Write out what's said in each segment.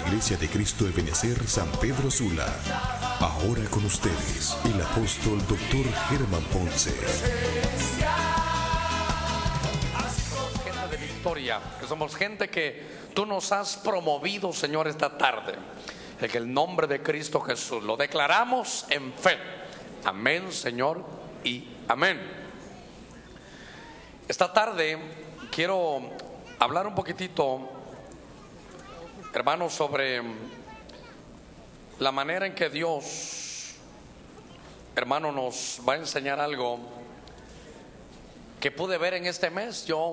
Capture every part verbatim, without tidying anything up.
Iglesia de Cristo Ebenecer San Pedro Sula. Ahora con ustedes, el apóstol doctor Germán Ponce. Gente de victoria, que somos gente que tú nos has promovido, Señor, esta tarde. En el nombre de Cristo Jesús lo declaramos en fe. Amén, Señor, y amén. Esta tarde quiero hablar un poquitito, hermanos, sobre la manera en que Dios, hermano, nos va a enseñar algo que pude ver en este mes. Yo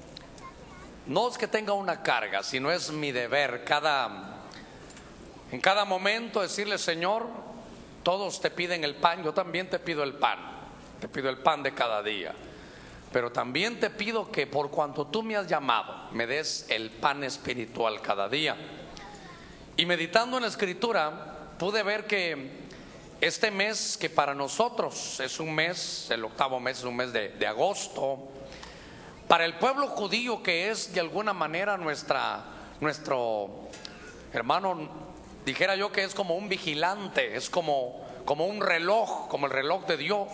no es que tenga una carga, sino es mi deber cada en cada momento decirle: Señor, todos te piden el pan, yo también te pido el pan, te pido el pan de cada día, pero también te pido que por cuanto tú me has llamado, me des el pan espiritual cada día. Y meditando en la Escritura, pude ver que este mes, que para nosotros es un mes, el octavo mes es un mes de, de agosto, para el pueblo judío, que es de alguna manera nuestra, nuestro hermano, dijera yo que es como un vigilante, es como, como un reloj, como el reloj de Dios.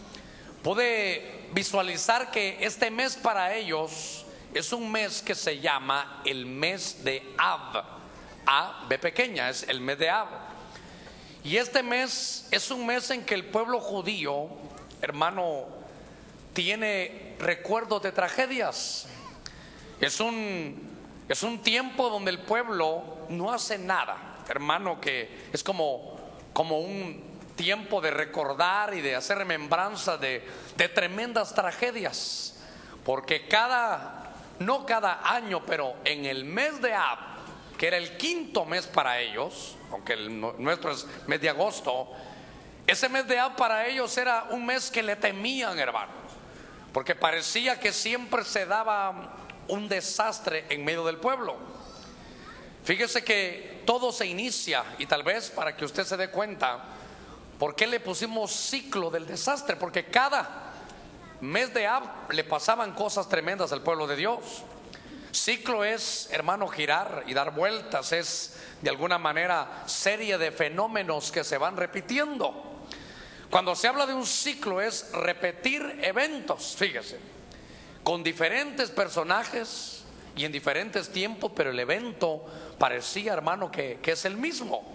Pude visualizar que este mes para ellos es un mes que se llama el mes de Av. A, B pequeña, es el mes de Av. Y este mes es un mes en que el pueblo judío, hermano, tiene recuerdos de tragedias. Es un, es un tiempo donde el pueblo no hace nada, hermano, que es como, como un tiempo de recordar y de hacer remembranza de, de tremendas tragedias. Porque cada, no cada año, pero en el mes de Ab, que era el quinto mes para ellos, aunque el nuestro es mes de agosto, ese mes de Ab para ellos era un mes que le temían, hermano, porque parecía que siempre se daba un desastre en medio del pueblo. Fíjese que todo se inicia, y tal vez para que usted se dé cuenta por qué le pusimos ciclo del desastre, porque cada mes de Ab le pasaban cosas tremendas al pueblo de Dios. Ciclo es, hermano, girar y dar vueltas, es de alguna manera serie de fenómenos que se van repitiendo. Cuando se habla de un ciclo es repetir eventos, fíjese, con diferentes personajes y en diferentes tiempos, pero el evento parecía, hermano, que, que es el mismo.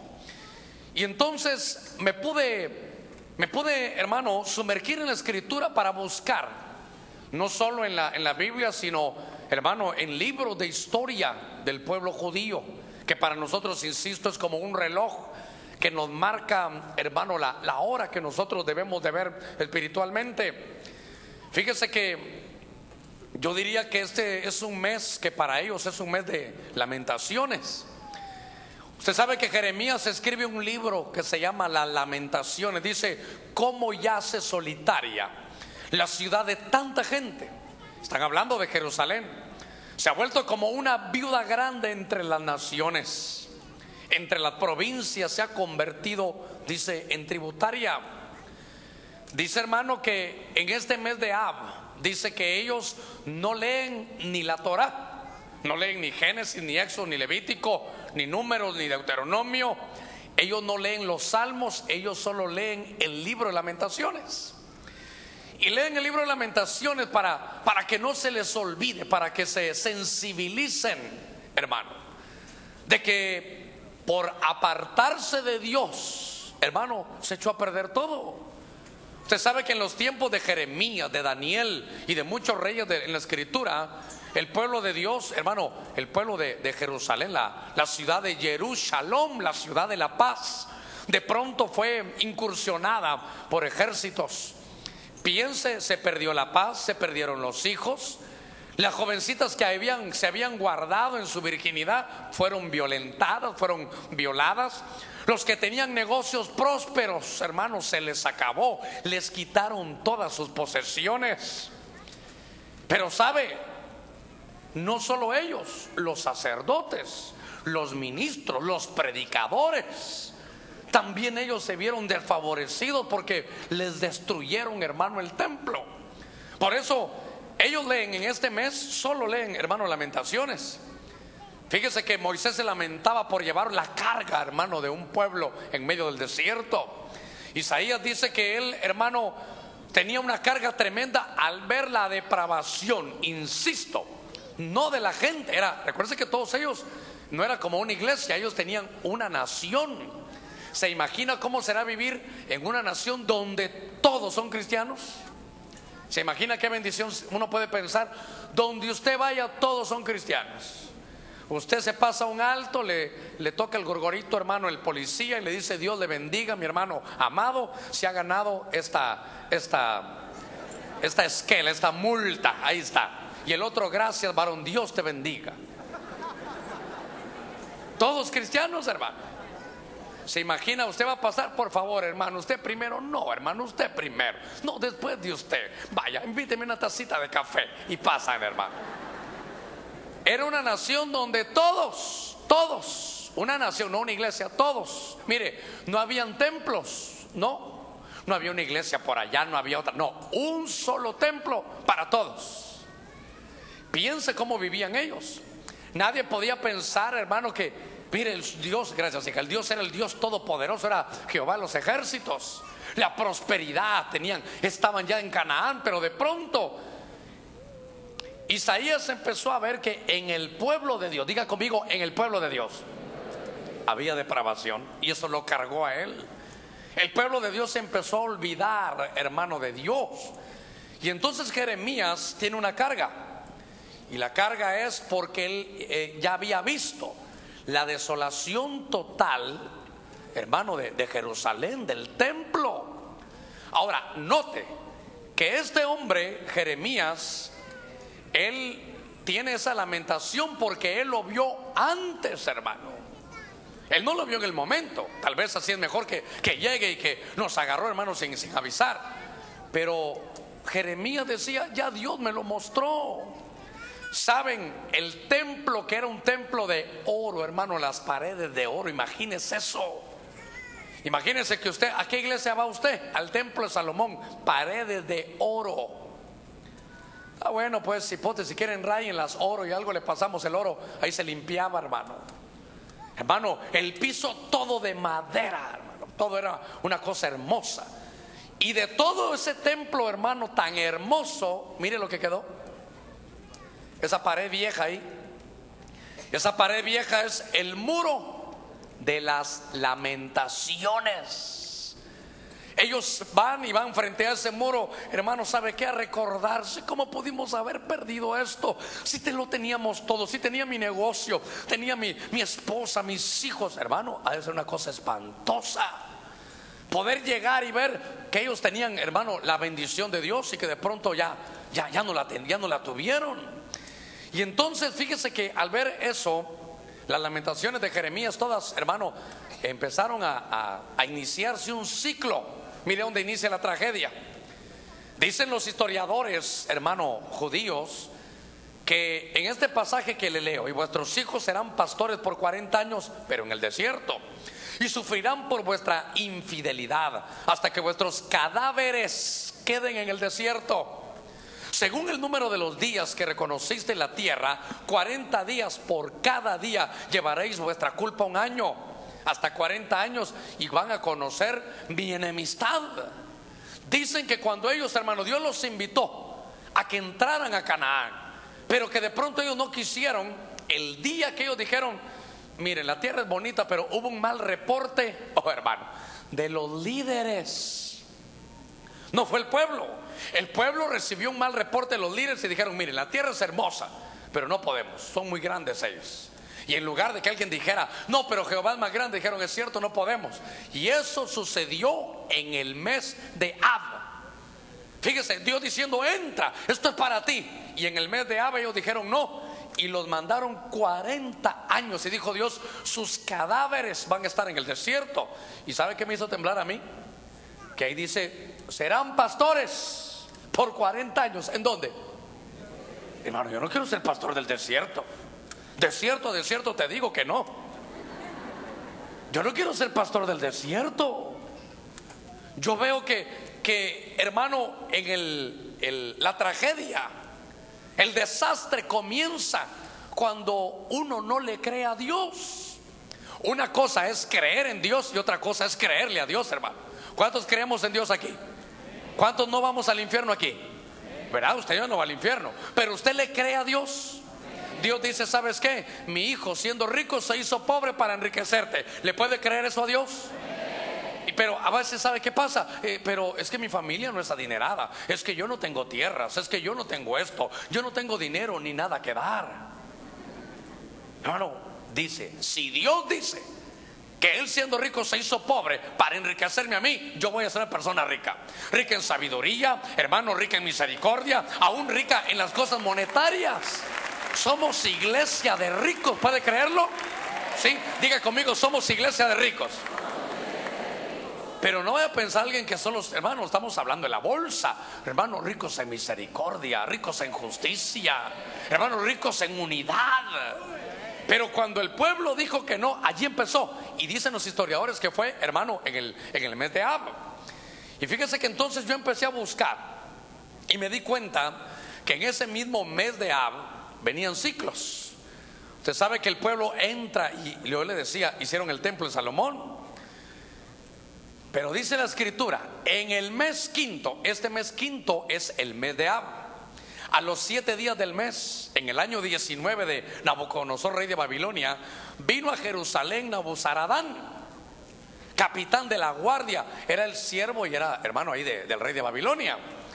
Y entonces me pude, me pude, hermano, sumergir en la Escritura para buscar, no solo en la, en la Biblia, sino, hermano, en libros de historia del pueblo judío, que para nosotros, insisto, es como un reloj que nos marca, hermano, la, la hora que nosotros debemos de ver espiritualmente. Fíjese que yo diría que este es un mes que para ellos es un mes de lamentaciones. Usted sabe que Jeremías escribe un libro que se llama Las Lamentaciones. Dice: cómo yace solitaria la ciudad de tanta gente. Están hablando de Jerusalén. Se ha vuelto como una viuda grande entre las naciones, entre las provincias. Se ha convertido, dice, en tributaria. Dice, hermano, que en este mes de Ab, dice que ellos no leen ni la Torá, no leen ni Génesis, ni Éxodo, ni Levítico, ni Números, ni Deuteronomio. Ellos no leen los Salmos, ellos solo leen el libro de Lamentaciones. Y leen el libro de Lamentaciones para, para que no se les olvide, para que se sensibilicen, hermano, de que por apartarse de Dios, hermano, se echó a perder todo. Usted sabe que en los tiempos de Jeremías, de Daniel y de muchos reyes de, en la Escritura, el pueblo de Dios, hermano, el pueblo de, de Jerusalén, la, la ciudad de Jerusalén, la ciudad de la paz, de pronto fue incursionada por ejércitos. Piense, se perdió la paz, se perdieron los hijos. Las jovencitas que habían, se habían guardado en su virginidad fueron violentadas, fueron violadas. Los que tenían negocios prósperos, hermanos, se les acabó, les quitaron todas sus posesiones. Pero sabe, no solo ellos, los sacerdotes, los ministros, los predicadores, también ellos se vieron desfavorecidos porque les destruyeron, hermano, el templo. Por eso ellos leen en este mes, solo leen, hermano, Lamentaciones. Fíjese que Moisés se lamentaba por llevar la carga, hermano, de un pueblo en medio del desierto. Isaías dice que él, hermano, tenía una carga tremenda al ver la depravación, insisto, no de la gente. Era, recuerden que todos ellos no era como una iglesia, ellos tenían una nación. ¿Se imagina cómo será vivir en una nación donde todos son cristianos? ¿Se imagina qué bendición uno puede pensar? Donde usted vaya, todos son cristianos. Usted se pasa un alto, le, le toca el gorgorito, hermano, el policía, y le dice: Dios le bendiga, mi hermano amado, se ha ganado esta esta esta esquela, esta multa. Ahí está. Y el otro: gracias, varón, Dios te bendiga. Todos cristianos, hermano. ¿Se imagina? Usted va a pasar, por favor, hermano, usted primero. No, hermano, usted primero. No, después de usted. Vaya, invíteme una tacita de café y pasan, hermano. Era una nación donde todos, todos, una nación, no una iglesia, todos. Mire, no habían templos, no, no había una iglesia por allá, no había otra, no, un solo templo para todos. Piense cómo vivían ellos. Nadie podía pensar, hermano, que, mire, el Dios, gracias hija, el Dios era el Dios todopoderoso, era Jehová de los ejércitos. La prosperidad tenían, estaban ya en Canaán, pero de pronto Isaías empezó a ver que en el pueblo de Dios, diga conmigo, en el pueblo de Dios había depravación, y eso lo cargó a él. El pueblo de Dios se empezó a olvidar, hermano, de Dios. Y entonces Jeremías tiene una carga, y la carga es porque él eh, ya había visto la desolación total, hermano, de, de Jerusalén, del templo. Ahora, note que este hombre, Jeremías, él tiene esa lamentación porque él lo vio antes, hermano. Él no lo vio en el momento. Tal vez así es mejor que, que llegue y que nos agarró, hermano, sin, sin avisar. Pero Jeremías decía: ya Dios me lo mostró. Saben, el templo, que era un templo de oro, hermano, las paredes de oro. Imagínese eso. Imagínese que usted, ¿a qué iglesia va usted? Al templo de Salomón, paredes de oro. Ah, bueno, pues hipótesis, si quieren rayen las oro y algo le pasamos el oro, ahí se limpiaba, hermano. Hermano, el piso todo de madera, hermano, todo era una cosa hermosa. Y de todo ese templo, hermano, tan hermoso, mire lo que quedó. Esa pared vieja ahí. Esa pared vieja es el muro de las lamentaciones. Ellos van y van frente a ese muro, hermano, ¿sabe qué? A recordarse cómo pudimos haber perdido esto. Si te lo teníamos todo, si tenía mi negocio, tenía mi, mi esposa, mis hijos, hermano, ha de ser una cosa espantosa. Poder llegar y ver que ellos tenían, hermano, la bendición de Dios y que de pronto ya, ya, ya, no, la, ya no la tuvieron. Y entonces fíjese que al ver eso, las lamentaciones de Jeremías todas, hermano, empezaron a, a, a iniciarse un ciclo. Mire dónde inicia la tragedia. Dicen los historiadores, hermano, judíos, que en este pasaje que le leo: y vuestros hijos serán pastores por cuarenta años, pero en el desierto, y sufrirán por vuestra infidelidad hasta que vuestros cadáveres queden en el desierto. Según el número de los días que reconociste en la tierra, cuarenta días por cada día llevaréis vuestra culpa un año, hasta cuarenta años, y van a conocer mi enemistad. Dicen que cuando ellos, hermano, Dios los invitó a que entraran a Canaán, pero que de pronto ellos no quisieron. El día que ellos dijeron: miren, la tierra es bonita, pero hubo un mal reporte, oh hermano, de los líderes. No fue el pueblo. El pueblo recibió un mal reporte de los líderes y dijeron: miren, la tierra es hermosa, pero no podemos, son muy grandes ellos. Y en lugar de que alguien dijera: no, pero Jehová es más grande, dijeron: es cierto, no podemos. Y eso sucedió en el mes de Ab. Fíjese, Dios diciendo: entra, esto es para ti. Y en el mes de Ab ellos dijeron no, y los mandaron cuarenta años. Y dijo Dios: sus cadáveres van a estar en el desierto. ¿Y sabe qué me hizo temblar a mí? Que ahí dice: serán pastores por cuarenta años. ¿En dónde? Hermano, yo no quiero ser pastor del desierto. Desierto, desierto, te digo que no. Yo no quiero ser pastor del desierto. Yo veo que, que hermano, en el, el, la tragedia, el desastre comienza cuando uno no le cree a Dios. Una cosa es creer en Dios y otra cosa es creerle a Dios, hermano. ¿Cuántos creemos en Dios aquí? ¿Cuántos no vamos al infierno aquí? ¿Verdad? Usted ya no va al infierno, pero usted le cree a Dios. Dios dice, ¿sabes qué? Mi hijo siendo rico se hizo pobre para enriquecerte. ¿Le puede creer eso a Dios? Pero a veces, ¿sabe qué pasa? Eh, pero es que mi familia no es adinerada, es que yo no tengo tierras, es que yo no tengo esto, yo no tengo dinero ni nada que dar. Hermano, dice, si Dios dice que Él siendo rico se hizo pobre para enriquecerme a mí, yo voy a ser una persona rica. Rica en sabiduría, hermano, rica en misericordia, aún rica en las cosas monetarias. Somos iglesia de ricos, ¿puede creerlo? Sí, diga conmigo, somos iglesia de ricos. Pero no vaya a pensar alguien que son los hermanos, estamos hablando de la bolsa. Hermanos ricos en misericordia, ricos en justicia, hermanos ricos en unidad. Pero cuando el pueblo dijo que no, allí empezó. Y dicen los historiadores que fue, hermano, en el, en el mes de Ab. Y fíjense que entonces yo empecé a buscar y me di cuenta que en ese mismo mes de Ab venían ciclos. Usted sabe que el pueblo entra, y yo le decía, hicieron el templo de Salomón. Pero dice la escritura, en el mes quinto, este mes quinto es el mes de Ab, a los siete días del mes, en el año diecinueve de Nabucodonosor, rey de Babilonia, vino a Jerusalén Nabuzaradán, capitán de la guardia, era el siervo y era hermano ahí de, del rey de Babilonia.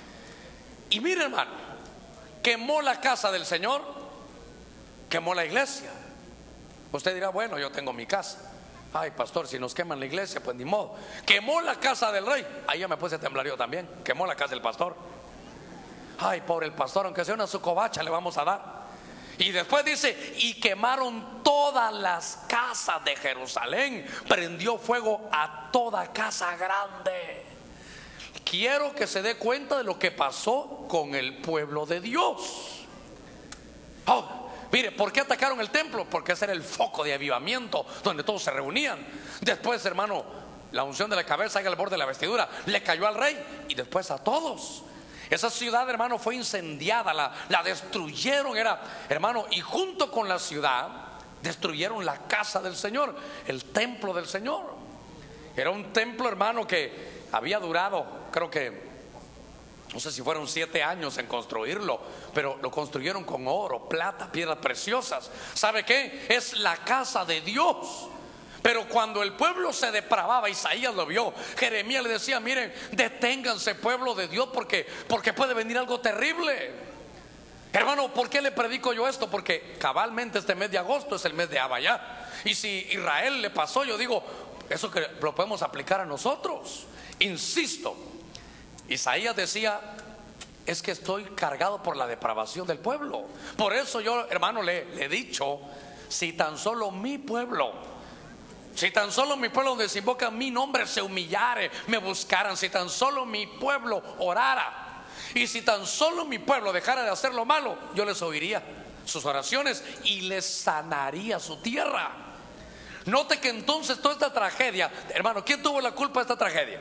Y mire, hermano, quemó la casa del Señor, quemó la iglesia. Usted dirá, bueno, yo tengo mi casa. Ay, pastor, si nos queman la iglesia, pues ni modo. Quemó la casa del rey. Ahí ya me puse a temblar yo también. Quemó la casa del pastor. Ay, pobre el pastor, aunque sea una sucobacha le vamos a dar. Y después dice, y quemaron todas las casas de Jerusalén. Prendió fuego a toda casa grande. Quiero que se dé cuenta de lo que pasó con el pueblo de Dios. Oh, mire, ¿por qué atacaron el templo? Porque ese era el foco de avivamiento donde todos se reunían. Después, hermano, la unción de la cabeza y al borde de la vestidura le cayó al rey y después a todos. Esa ciudad, hermano, fue incendiada, la, la destruyeron, era, hermano, y junto con la ciudad destruyeron la casa del Señor, el templo del Señor. Era un templo, hermano, que había durado, creo que no sé si fueron siete años en construirlo, pero lo construyeron con oro, plata, piedras preciosas. ¿Sabe qué? Es la casa de Dios. Pero cuando el pueblo se depravaba, Isaías lo vio, Jeremías le decía, miren, deténganse, pueblo de Dios, porque, porque puede venir algo terrible. Hermano, ¿por qué le predico yo esto? Porque cabalmente este mes de agosto es el mes de Ab ya. Y si Israel le pasó, yo digo, eso que lo podemos aplicar a nosotros. Insisto, Isaías decía, es que estoy cargado por la depravación del pueblo. Por eso yo, hermano, le, le he dicho, si tan solo mi pueblo, si tan solo mi pueblo donde se invoca mi nombre se humillare, me buscaran, si tan solo mi pueblo orara, y si tan solo mi pueblo dejara de hacer lo malo, yo les oiría sus oraciones y les sanaría su tierra. Note que entonces toda esta tragedia, hermano, ¿quién tuvo la culpa de esta tragedia?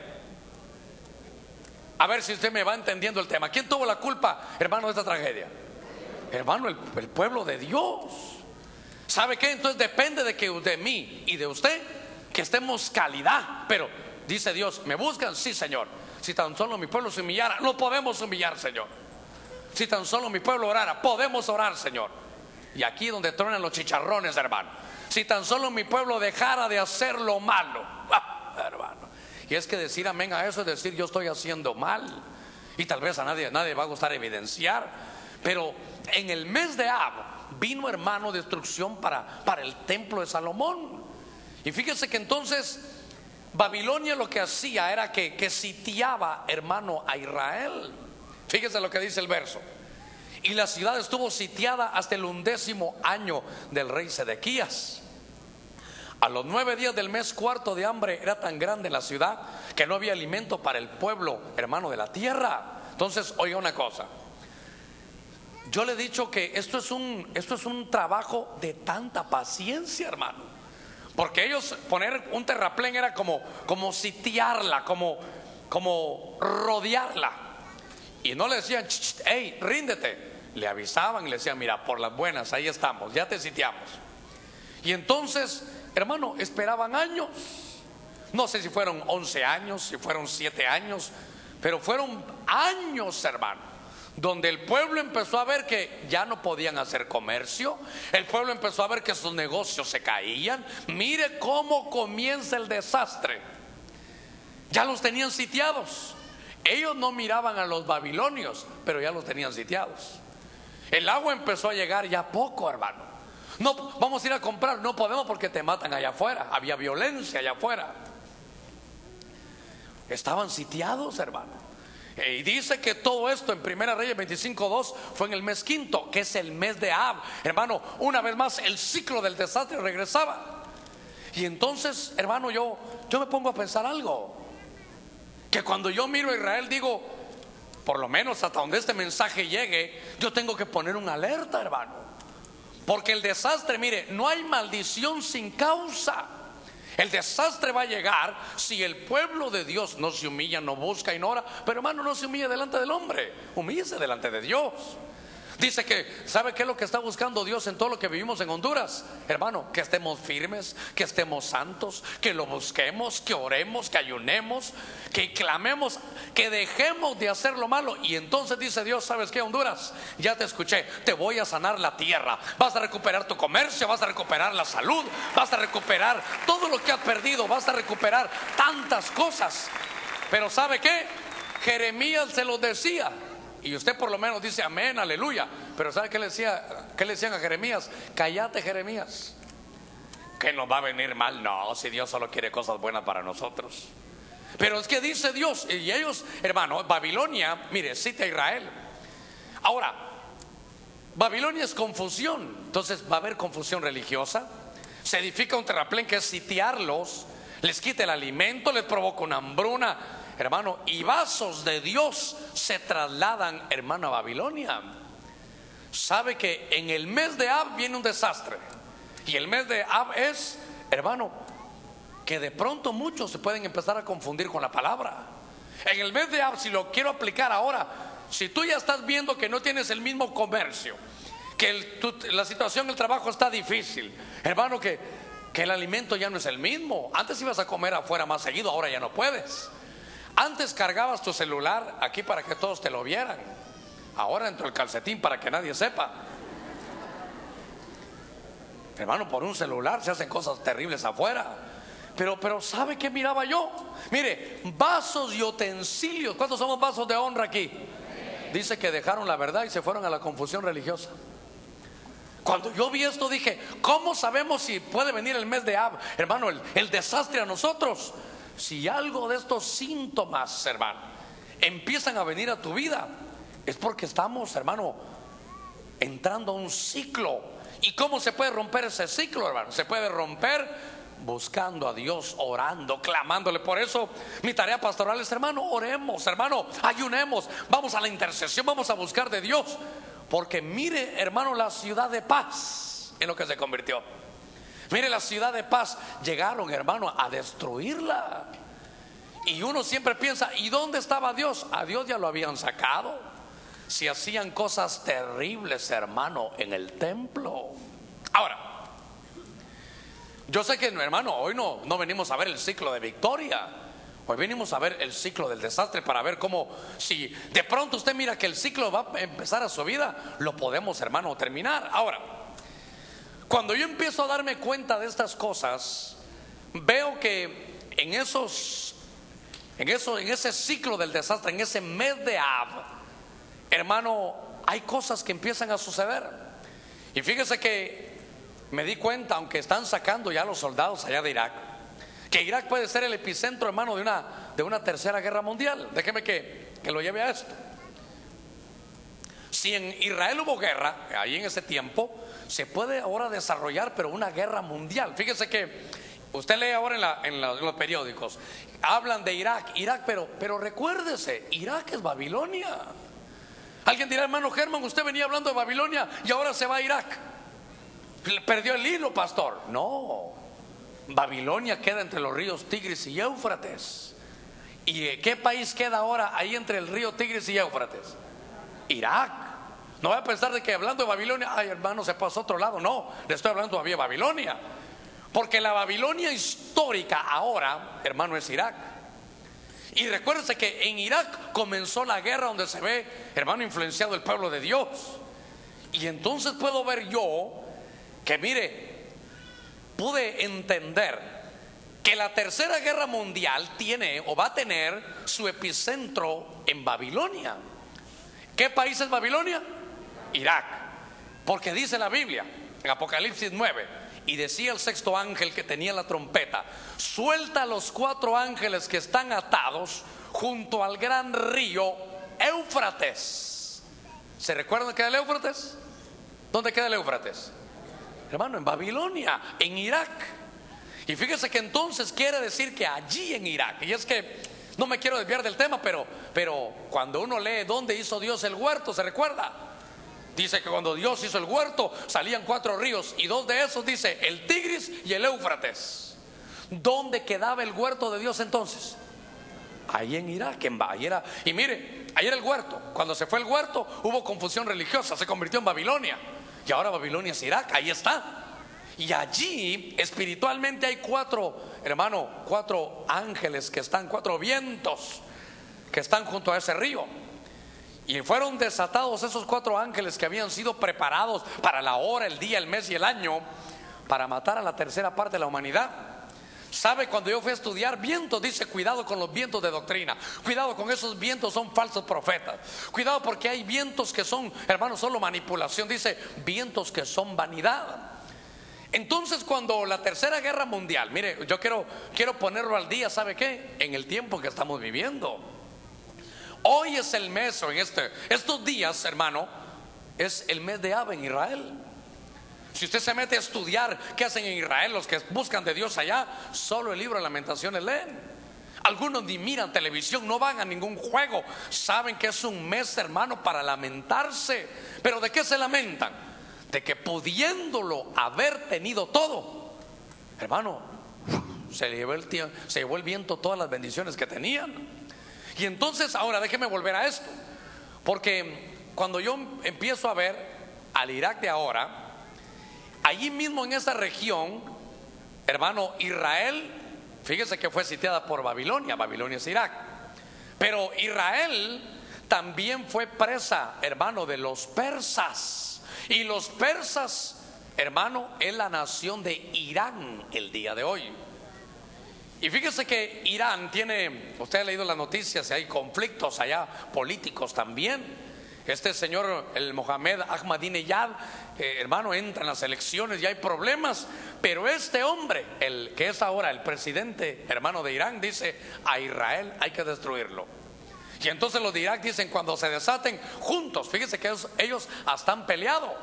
A ver si usted me va entendiendo el tema. ¿Quién tuvo la culpa, hermano, de esta tragedia? Hermano, el, el pueblo de Dios. ¿Sabe qué? Entonces depende de que de mí y de usted que estemos calidad. Pero dice Dios, ¿me buscan? Sí, Señor. Si tan solo mi pueblo se humillara, no podemos humillar, Señor. Si tan solo mi pueblo orara, podemos orar, Señor. Y aquí donde truenan los chicharrones, hermano. Si tan solo mi pueblo dejara de hacer lo malo, ah, hermano. Y es que decir amén a eso es decir yo estoy haciendo mal. Y tal vez a nadie, nadie va a gustar evidenciar. Pero en el mes de Ab vino, hermano, destrucción para, para el templo de Salomón. Y fíjese que entonces Babilonia lo que hacía era que, que sitiaba, hermano, a Israel. Fíjese lo que dice el verso. Y la ciudad estuvo sitiada hasta el undécimo año del rey Sedequías. A los nueve días del mes cuarto de hambre era tan grande la ciudad que no había alimento para el pueblo, hermano, de la tierra. Entonces, oiga una cosa. Yo le he dicho que esto es un, esto es un trabajo de tanta paciencia, hermano. Porque ellos poner un terraplén era como, como sitiarla, como, como rodearla. Y no le decían, hey, ríndete. le avisaban y le decían: mira, por las buenas, ahí estamos, ya te sitiamos. Y entonces, hermano, esperaban años. No sé si fueron once años, si fueron siete años, pero fueron años, hermano, donde el pueblo empezó a ver que ya no podían hacer comercio. El pueblo empezó a ver que sus negocios se caían. Mire cómo comienza el desastre. Ya los tenían sitiados. Ellos no miraban a los babilonios, pero ya los tenían sitiados. El agua empezó a llegar ya poco, hermano. No, vamos a ir a comprar, no podemos porque te matan allá afuera. Había violencia allá afuera. Estaban sitiados, hermano. Y dice que todo esto en Primera Reyes veinticinco dos fue en el mes quinto, que es el mes de Ab. Hermano, una vez más el ciclo del desastre regresaba. Y entonces, hermano, yo, yo me pongo a pensar algo. Que cuando yo miro a Israel digo, por lo menos hasta donde este mensaje llegue, yo tengo que poner una alerta, hermano. Porque el desastre, mire, no hay maldición sin causa. El desastre va a llegar si el pueblo de Dios no se humilla, no busca y no ora. Pero hermano, no se humilla delante del hombre, humíllese delante de Dios. Dice que, ¿sabe qué es lo que está buscando Dios en todo lo que vivimos en Honduras? Hermano, que estemos firmes, que estemos santos, que lo busquemos, que oremos, que ayunemos, que clamemos, que dejemos de hacer lo malo. Y entonces dice Dios: ¿sabes qué, Honduras? Ya te escuché, te voy a sanar la tierra. Vas a recuperar tu comercio, vas a recuperar la salud, vas a recuperar todo lo que has perdido, vas a recuperar tantas cosas. Pero ¿sabe qué? Jeremías se lo decía. Y usted por lo menos dice amén, aleluya. Pero ¿sabe qué le decía? ¿Qué le decían a Jeremías? Cállate, Jeremías, que nos va a venir mal. No, si Dios solo quiere cosas buenas para nosotros. Pero es que dice Dios, y ellos, hermano, Babilonia, mire, cita a Israel. Ahora, Babilonia es confusión. Entonces va a haber confusión religiosa. Se edifica un terraplén que es sitiarlos, les quita el alimento, les provoca una hambruna, hermano, y vasos de Dios se trasladan, hermano, a Babilonia. Sabe que en el mes de Ab viene un desastre. Y el mes de Ab es, hermano, que de pronto muchos se pueden empezar a confundir con la palabra. En el mes de Ab, si lo quiero aplicar ahora, si tú ya estás viendo que no tienes el mismo comercio, que el, tu, la situación del trabajo está difícil, hermano, que, que el alimento ya no es el mismo. Antes ibas a comer afuera más seguido, ahora ya no puedes. Antes cargabas tu celular aquí para que todos te lo vieran, ahora dentro del calcetín para que nadie sepa. Hermano, por un celular se hacen cosas terribles afuera. Pero, pero ¿sabe qué miraba yo? Mire, vasos y utensilios. ¿Cuántos somos vasos de honra aquí? Dice que dejaron la verdad y se fueron a la confusión religiosa. Cuando yo vi esto dije, ¿cómo sabemos si puede venir el mes de Ab? Hermano, el, el desastre a nosotros. Si algo de estos síntomas, hermano, empiezan a venir a tu vida, es porque estamos, hermano, entrando a un ciclo. ¿Y cómo se puede romper ese ciclo, hermano? Se puede romper buscando a Dios, orando, clamándole. Por eso mi tarea pastoral es, hermano, oremos, hermano, ayunemos, vamos a la intercesión, vamos a buscar de Dios. Porque mire, hermano, la ciudad de paz en lo que se convirtió. Mire, la ciudad de paz, llegaron, hermano, a destruirla. Y uno siempre piensa, ¿y dónde estaba Dios? A Dios ya lo habían sacado. Si hacían cosas terribles, hermano, en el templo. Ahora, yo sé que, hermano, hoy no, no venimos a ver el ciclo de victoria. Hoy venimos a ver el ciclo del desastre, para ver cómo, si de pronto usted mira que el ciclo va a empezar a su vida, lo podemos, hermano, terminar. Ahora, cuando yo empiezo a darme cuenta de estas cosas, veo que en esos, en eso, en ese ciclo del desastre, en ese mes de Ab, hermano, hay cosas que empiezan a suceder. Y fíjese que me di cuenta, aunque están sacando ya los soldados allá de Irak, que Irak puede ser el epicentro, hermano, de una, de una tercera guerra mundial. Déjeme que, que lo lleve a esto. Si en Israel hubo guerra, ahí en ese tiempo, se puede ahora desarrollar, pero una guerra mundial. Fíjese que usted lee ahora en, la, en, la, en los periódicos, hablan de Irak, Irak, pero, pero recuérdese, Irak es Babilonia. Alguien dirá, hermano Germán, usted venía hablando de Babilonia y ahora se va a Irak. Perdió el hilo, pastor. No, Babilonia queda entre los ríos Tigris y Éufrates. ¿Y qué país queda ahora ahí entre el río Tigris y Éufrates? Irak. No voy a pensar de que hablando de Babilonia, ay hermano, se pasó a otro lado. No, le estoy hablando todavía de Babilonia. Porque la Babilonia histórica ahora, hermano, es Irak. Y recuérdense que en Irak comenzó la guerra donde se ve, hermano, influenciado el pueblo de Dios. Y entonces puedo ver yo que, mire, pude entender que la tercera guerra mundial tiene o va a tener su epicentro en Babilonia. ¿Qué país es Babilonia? Irak. Porque dice la Biblia en Apocalipsis nueve: y decía el sexto ángel que tenía la trompeta: suelta a los cuatro ángeles que están atados junto al gran río Éufrates. ¿Se recuerdan que queda el Éufrates? ¿Dónde queda el Éufrates? Hermano, en Babilonia, en Irak. Y fíjese que entonces quiere decir que allí en Irak, y es que no me quiero desviar del tema, pero, pero cuando uno lee dónde hizo Dios el huerto, ¿se recuerda? Dice que cuando Dios hizo el huerto salían cuatro ríos, y dos de esos dice el Tigris y el Éufrates. ¿Dónde quedaba el huerto de Dios entonces? Ahí en Irak, en ahí era. Y mire, ahí era el huerto. Cuando se fue el huerto hubo confusión religiosa, se convirtió en Babilonia. Y ahora Babilonia es Irak, ahí está. Y allí espiritualmente hay cuatro, hermano, cuatro ángeles que están, cuatro vientos que están junto a ese río. Y fueron desatados esos cuatro ángeles que habían sido preparados para la hora, el día, el mes y el año, para matar a la tercera parte de la humanidad. ¿Sabe? Cuando yo fui a estudiar vientos, dice cuidado con los vientos de doctrina, cuidado con esos vientos, son falsos profetas, cuidado porque hay vientos que son, hermanos, solo manipulación. Dice vientos que son vanidad. Entonces cuando la tercera guerra mundial, mire, yo quiero, quiero ponerlo al día, ¿sabe qué? En el tiempo que estamos viviendo. Hoy es el mes, o en este, estos días, hermano, es el mes de Av en Israel. Si usted se mete a estudiar qué hacen en Israel los que buscan de Dios allá, solo el libro de Lamentaciones leen. Algunos ni miran televisión, no van a ningún juego. Saben que es un mes, hermano, para lamentarse. ¿Pero de qué se lamentan? De que pudiéndolo haber tenido todo, hermano, se llevó el, tío, se llevó el viento todas las bendiciones que tenían. Y entonces ahora déjeme volver a esto, porque cuando yo empiezo a ver al Irak de ahora, allí mismo en esa región, hermano, Israel, fíjese que fue sitiada por Babilonia. Babilonia es Irak. Pero Israel también fue presa, hermano, de los persas. Y los persas, hermano, es la nación de Irán el día de hoy. Y fíjese que Irán tiene, usted ha leído las noticias, y hay conflictos allá políticos también. Este señor, el Mohamed Ahmadinejad, eh, hermano, entra en las elecciones y hay problemas. Pero este hombre, el que es ahora el presidente, hermano, de Irán, dice: a Israel hay que destruirlo. Y entonces los de Irak dicen: cuando se desaten juntos, fíjese que ellos, ellos hasta han peleado,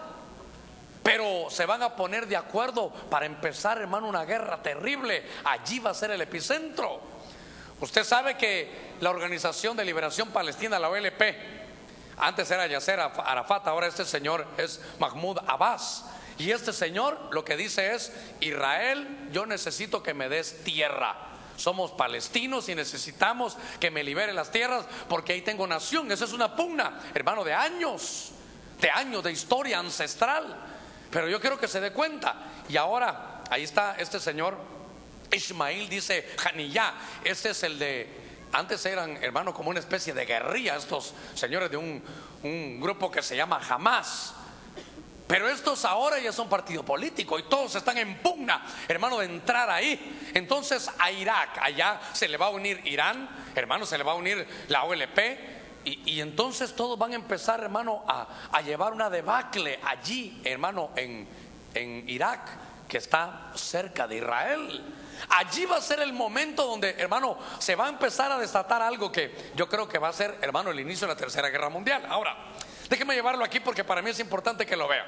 pero se van a poner de acuerdo para empezar, hermano, una guerra terrible. Allí va a ser el epicentro. Usted sabe que la Organización de Liberación Palestina, la O L P, antes era Yasser Arafat, ahora este señor es Mahmoud Abbas. Y este señor lo que dice es: Israel, yo necesito que me des tierra. Somos palestinos y necesitamos que me liberen las tierras porque ahí tengo nación. Esa es una pugna, hermano, de años, de años de historia ancestral. Pero yo quiero que se dé cuenta. Y ahora, ahí está este señor Ismail, dice Haniyah. Este es el de, antes eran, hermano, como una especie de guerrilla, estos señores de un, un grupo que se llama Hamas. Pero estos ahora ya son partido político y todos están en pugna, hermano, de entrar ahí. Entonces a Irak, allá se le va a unir Irán, hermano, se le va a unir la O L P. Y, y entonces todos van a empezar, hermano, a, a llevar una debacle allí, hermano, en, en Irak, que está cerca de Israel. Allí va a ser el momento donde, hermano, se va a empezar a desatar algo que yo creo que va a ser, hermano, el inicio de la tercera guerra mundial. Ahora, déjeme llevarlo aquí porque para mí es importante que lo vean.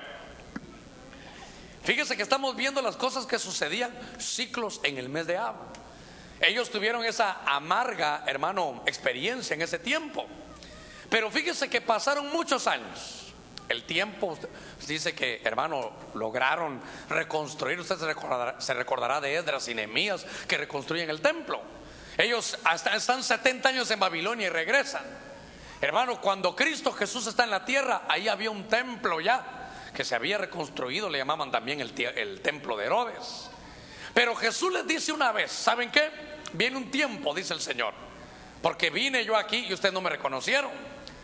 Fíjese que estamos viendo las cosas que sucedían, ciclos en el mes de Av. Ellos tuvieron esa amarga, hermano, experiencia en ese tiempo. Pero fíjese que pasaron muchos años. El tiempo dice que, hermano, lograron reconstruir. Usted se recordará, se recordará de Esdras y Nehemías, que reconstruyen el templo. Ellos hasta están setenta años en Babilonia y regresan. Hermano, cuando Cristo Jesús está en la tierra, ahí había un templo ya que se había reconstruido, le llamaban también el, el templo de Herodes. Pero Jesús les dice una vez: ¿saben qué? Viene un tiempo, dice el Señor, porque vine yo aquí y ustedes no me reconocieron.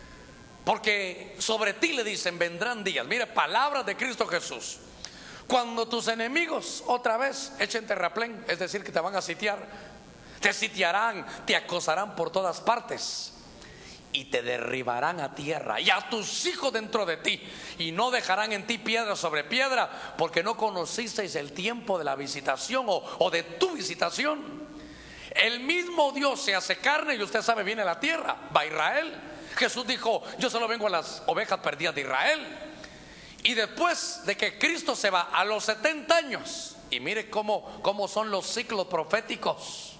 Porque sobre ti, le dicen, vendrán días. Mire, palabras de Cristo Jesús: cuando tus enemigos otra vez echen terraplén, es decir, que te van a sitiar, te sitiarán, te acosarán por todas partes y te derribarán a tierra y a tus hijos dentro de ti, y no dejarán en ti piedra sobre piedra, porque no conocisteis el tiempo de la visitación o, o de tu visitación. El mismo Dios se hace carne y usted sabe, viene a la tierra, va a Israel. Jesús dijo: yo solo vengo a las ovejas perdidas de Israel. Y después de que Cristo se va a los setenta años, y mire cómo, cómo son los ciclos proféticos.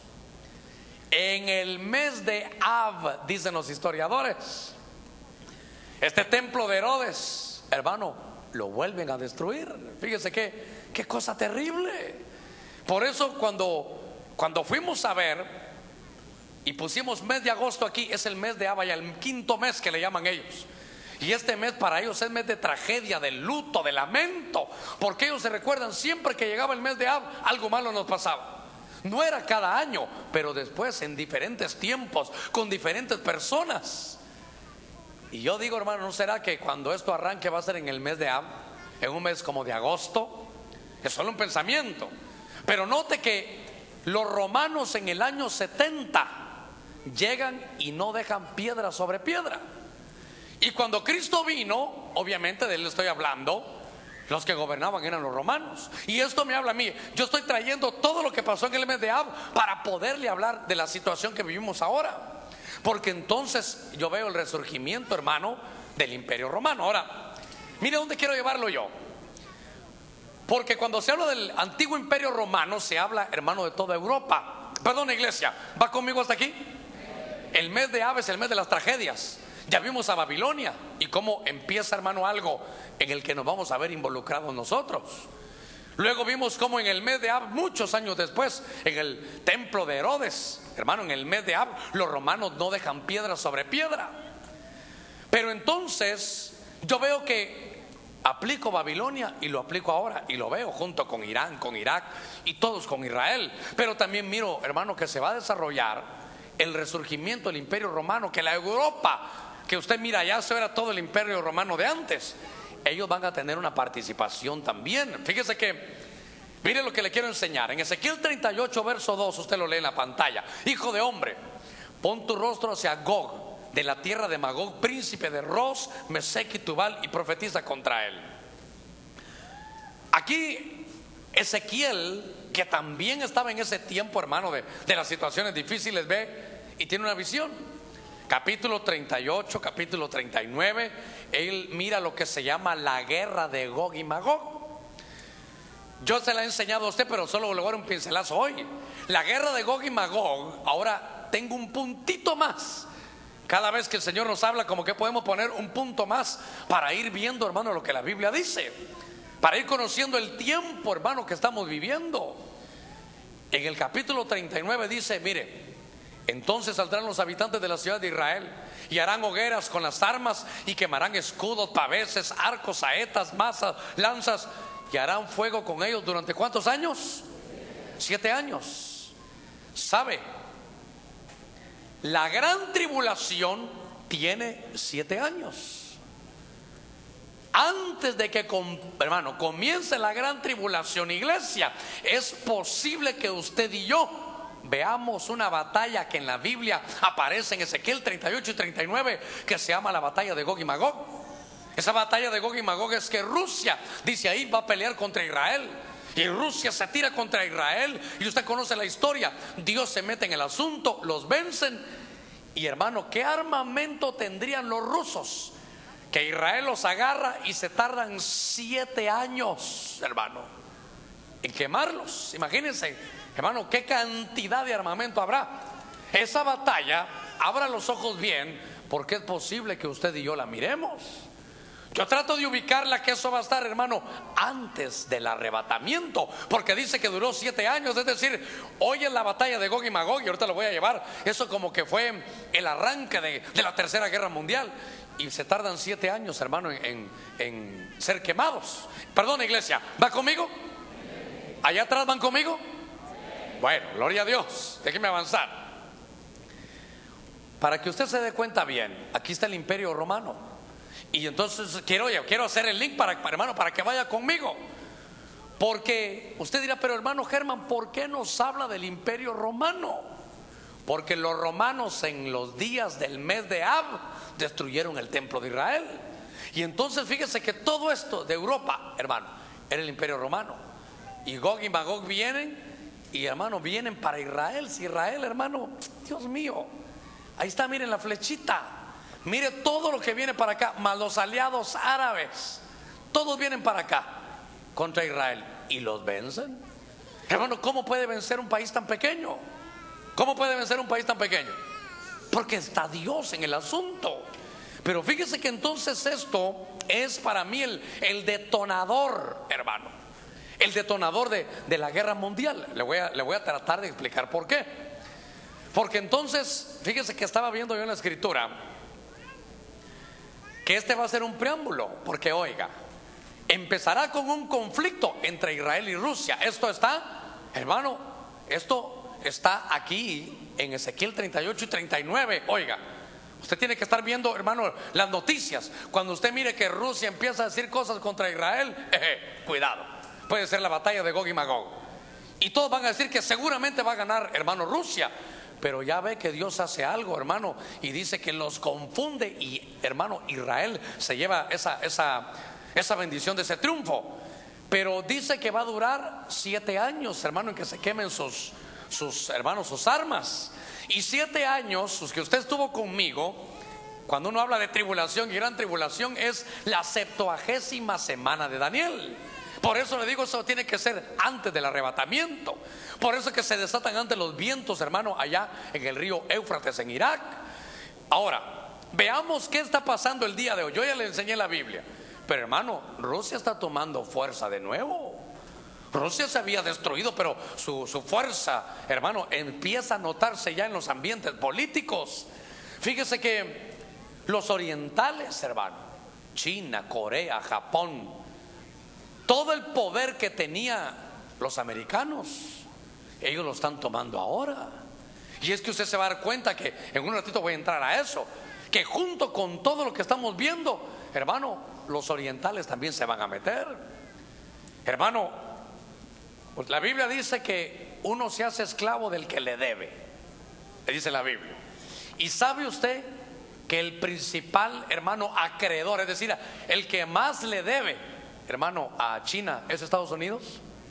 En el mes de Av, dicen los historiadores, este templo de Herodes, hermano, lo vuelven a destruir. Fíjese qué, qué cosa terrible. Por eso cuando, cuando fuimos a ver y pusimos mes de agosto aquí, es el mes de Av, ya el quinto mes que le llaman ellos. Y este mes para ellos es mes de tragedia, de luto, de lamento, porque ellos se recuerdan siempre que llegaba el mes de Av, algo malo nos pasaba. No era cada año, pero después en diferentes tiempos, con diferentes personas. Y yo digo, hermano, ¿no será que cuando esto arranque va a ser en el mes de Av, en un mes como de agosto? Es solo un pensamiento. Pero note que los romanos en el año setenta llegan y no dejan piedra sobre piedra. Y cuando Cristo vino, obviamente de él estoy hablando, los que gobernaban eran los romanos. Y esto me habla a mí. Yo estoy trayendo todo lo que pasó en el mes de Av para poderle hablar de la situación que vivimos ahora. Porque entonces yo veo el resurgimiento, hermano, del Imperio Romano. Ahora, mire dónde quiero llevarlo yo. Porque cuando se habla del antiguo Imperio Romano, se habla, hermano, de toda Europa. Perdón, iglesia, ¿va conmigo hasta aquí? El mes de Av es el mes de las tragedias. Ya vimos a Babilonia y cómo empieza, hermano, algo en el que nos vamos a ver involucrados nosotros. Luego vimos cómo en el mes de Av, muchos años después, en el templo de Herodes, hermano, en el mes de Av, los romanos no dejan piedra sobre piedra. Pero entonces yo veo que aplico Babilonia y lo aplico ahora, y lo veo junto con Irán, con Irak y todos con Israel. Pero también miro, hermano, que se va a desarrollar el resurgimiento del Imperio Romano, que la Europa que usted mira allá, eso era todo el Imperio Romano de antes. Ellos van a tener una participación también. Fíjese que, mire lo que le quiero enseñar. En Ezequiel treinta y ocho, verso dos, usted lo lee en la pantalla. Hijo de hombre, pon tu rostro hacia Gog, de la tierra de Magog, príncipe de Ros, Mesec y Tubal, y profetiza contra él. Aquí Ezequiel, que también estaba en ese tiempo, hermano, de, de las situaciones difíciles, ve y tiene una visión. Capítulo treinta y ocho, capítulo treinta y nueve, él mira lo que se llama la guerra de Gog y Magog. Yo se la he enseñado a usted, pero solo le voy a dar un pincelazo hoy. La guerra de Gog y Magog, ahora tengo un puntito más. Cada vez que el Señor nos habla, como que podemos poner un punto más para ir viendo, hermano, lo que la Biblia dice, para ir conociendo el tiempo, hermano, que estamos viviendo. En el capítulo treinta y nueve dice, mire: entonces saldrán los habitantes de la ciudad de Israel y harán hogueras con las armas y quemarán escudos, paveses, arcos, saetas, mazas, lanzas, y harán fuego con ellos durante ¿cuántos años? Siete años. ¿Sabe? La gran tribulación tiene siete años. Antes de que, hermano, comience la gran tribulación, iglesia, es posible que usted y yo veamos una batalla que en la Biblia aparece en Ezequiel treinta y ocho y treinta y nueve, que se llama la batalla de Gog y Magog. Esa batalla de Gog y Magog es que Rusia, dice ahí, va a pelear contra Israel. Y Rusia se tira contra Israel, y usted conoce la historia. Dios se mete en el asunto, los vencen. Y hermano, ¿qué armamento tendrían los rusos? Que Israel los agarra y se tardan siete años, hermano, en quemarlos. Imagínense, hermano, qué cantidad de armamento habrá. Esa batalla, abra los ojos bien, porque es posible que usted y yo la miremos. Yo trato de ubicarla que eso va a estar, hermano, antes del arrebatamiento, porque dice que duró siete años. Es decir, hoy es la batalla de Gog y Magog, y ahorita lo voy a llevar. Eso como que fue el arranque de, de la tercera guerra mundial. Y se tardan siete años, hermano, en, en, en ser quemados. Perdón, iglesia, ¿va conmigo? ¿Allá atrás van conmigo? Bueno, gloria a Dios. Déjeme avanzar. Para que usted se dé cuenta bien, aquí está el Imperio Romano. Y entonces quiero, quiero hacer el link para, para, hermano, para que vaya conmigo. Porque usted dirá, pero hermano Germán, ¿por qué nos habla del Imperio Romano? Porque los romanos en los días del mes de Ab destruyeron el templo de Israel. Y entonces fíjese que todo esto de Europa, hermano, era el Imperio Romano. Y Gog y Magog vienen, y hermano, vienen para Israel. Si Israel, hermano, Dios mío, ahí está, miren la flechita. Mire todo lo que viene para acá, más los aliados árabes, todos vienen para acá contra Israel y los vencen. Hermano, ¿cómo puede vencer un país tan pequeño? ¿Cómo puede vencer un país tan pequeño? Porque está Dios en el asunto. Pero fíjese que entonces esto es para mí el, el detonador, hermano, el detonador de, de la guerra mundial. Le voy, a, le voy a tratar de explicar por qué. Porque entonces, fíjese que estaba viendo yo en la escritura que este va a ser un preámbulo, porque oiga, empezará con un conflicto entre Israel y Rusia. Esto está, hermano, esto está aquí en Ezequiel treinta y ocho y treinta y nueve. Oiga, usted tiene que estar viendo, hermano, las noticias. Cuando usted mire que Rusia empieza a decir cosas contra Israel, eh, cuidado, puede ser la batalla de Gog y Magog. Y todos van a decir que seguramente va a ganar, hermano, Rusia. Pero ya ve que Dios hace algo, hermano, y dice que los confunde. Y hermano, Israel se lleva esa, esa, esa bendición de ese triunfo. Pero dice que va a durar siete años, hermano, en que se quemen sus, sus hermanos, sus armas. Y siete años, los que usted estuvo conmigo, cuando uno habla de tribulación y gran tribulación, es la septuagésima semana de Daniel. Por eso le digo, eso tiene que ser antes del arrebatamiento. Por eso es que se desatan antes los vientos, hermano, allá en el río Éufrates, en Irak. Ahora, veamos qué está pasando el día de hoy. Yo ya le enseñé la Biblia, pero hermano, Rusia está tomando fuerza de nuevo. Rusia se había destruido, pero su, su fuerza, hermano, empieza a notarse ya en los ambientes políticos. Fíjese que los orientales, hermano, China, Corea, Japón, todo el poder que tenía los americanos, ellos lo están tomando ahora. Y es que usted se va a dar cuenta que en un ratito voy a entrar a eso, que junto con todo lo que estamos viendo, hermano, los orientales también se van a meter. Hermano, pues la Biblia dice que uno se hace esclavo del que le debe, le dice la Biblia. Y sabe usted que el principal, hermano, acreedor, es decir, el que más le debe, hermano, a China, es Estados Unidos.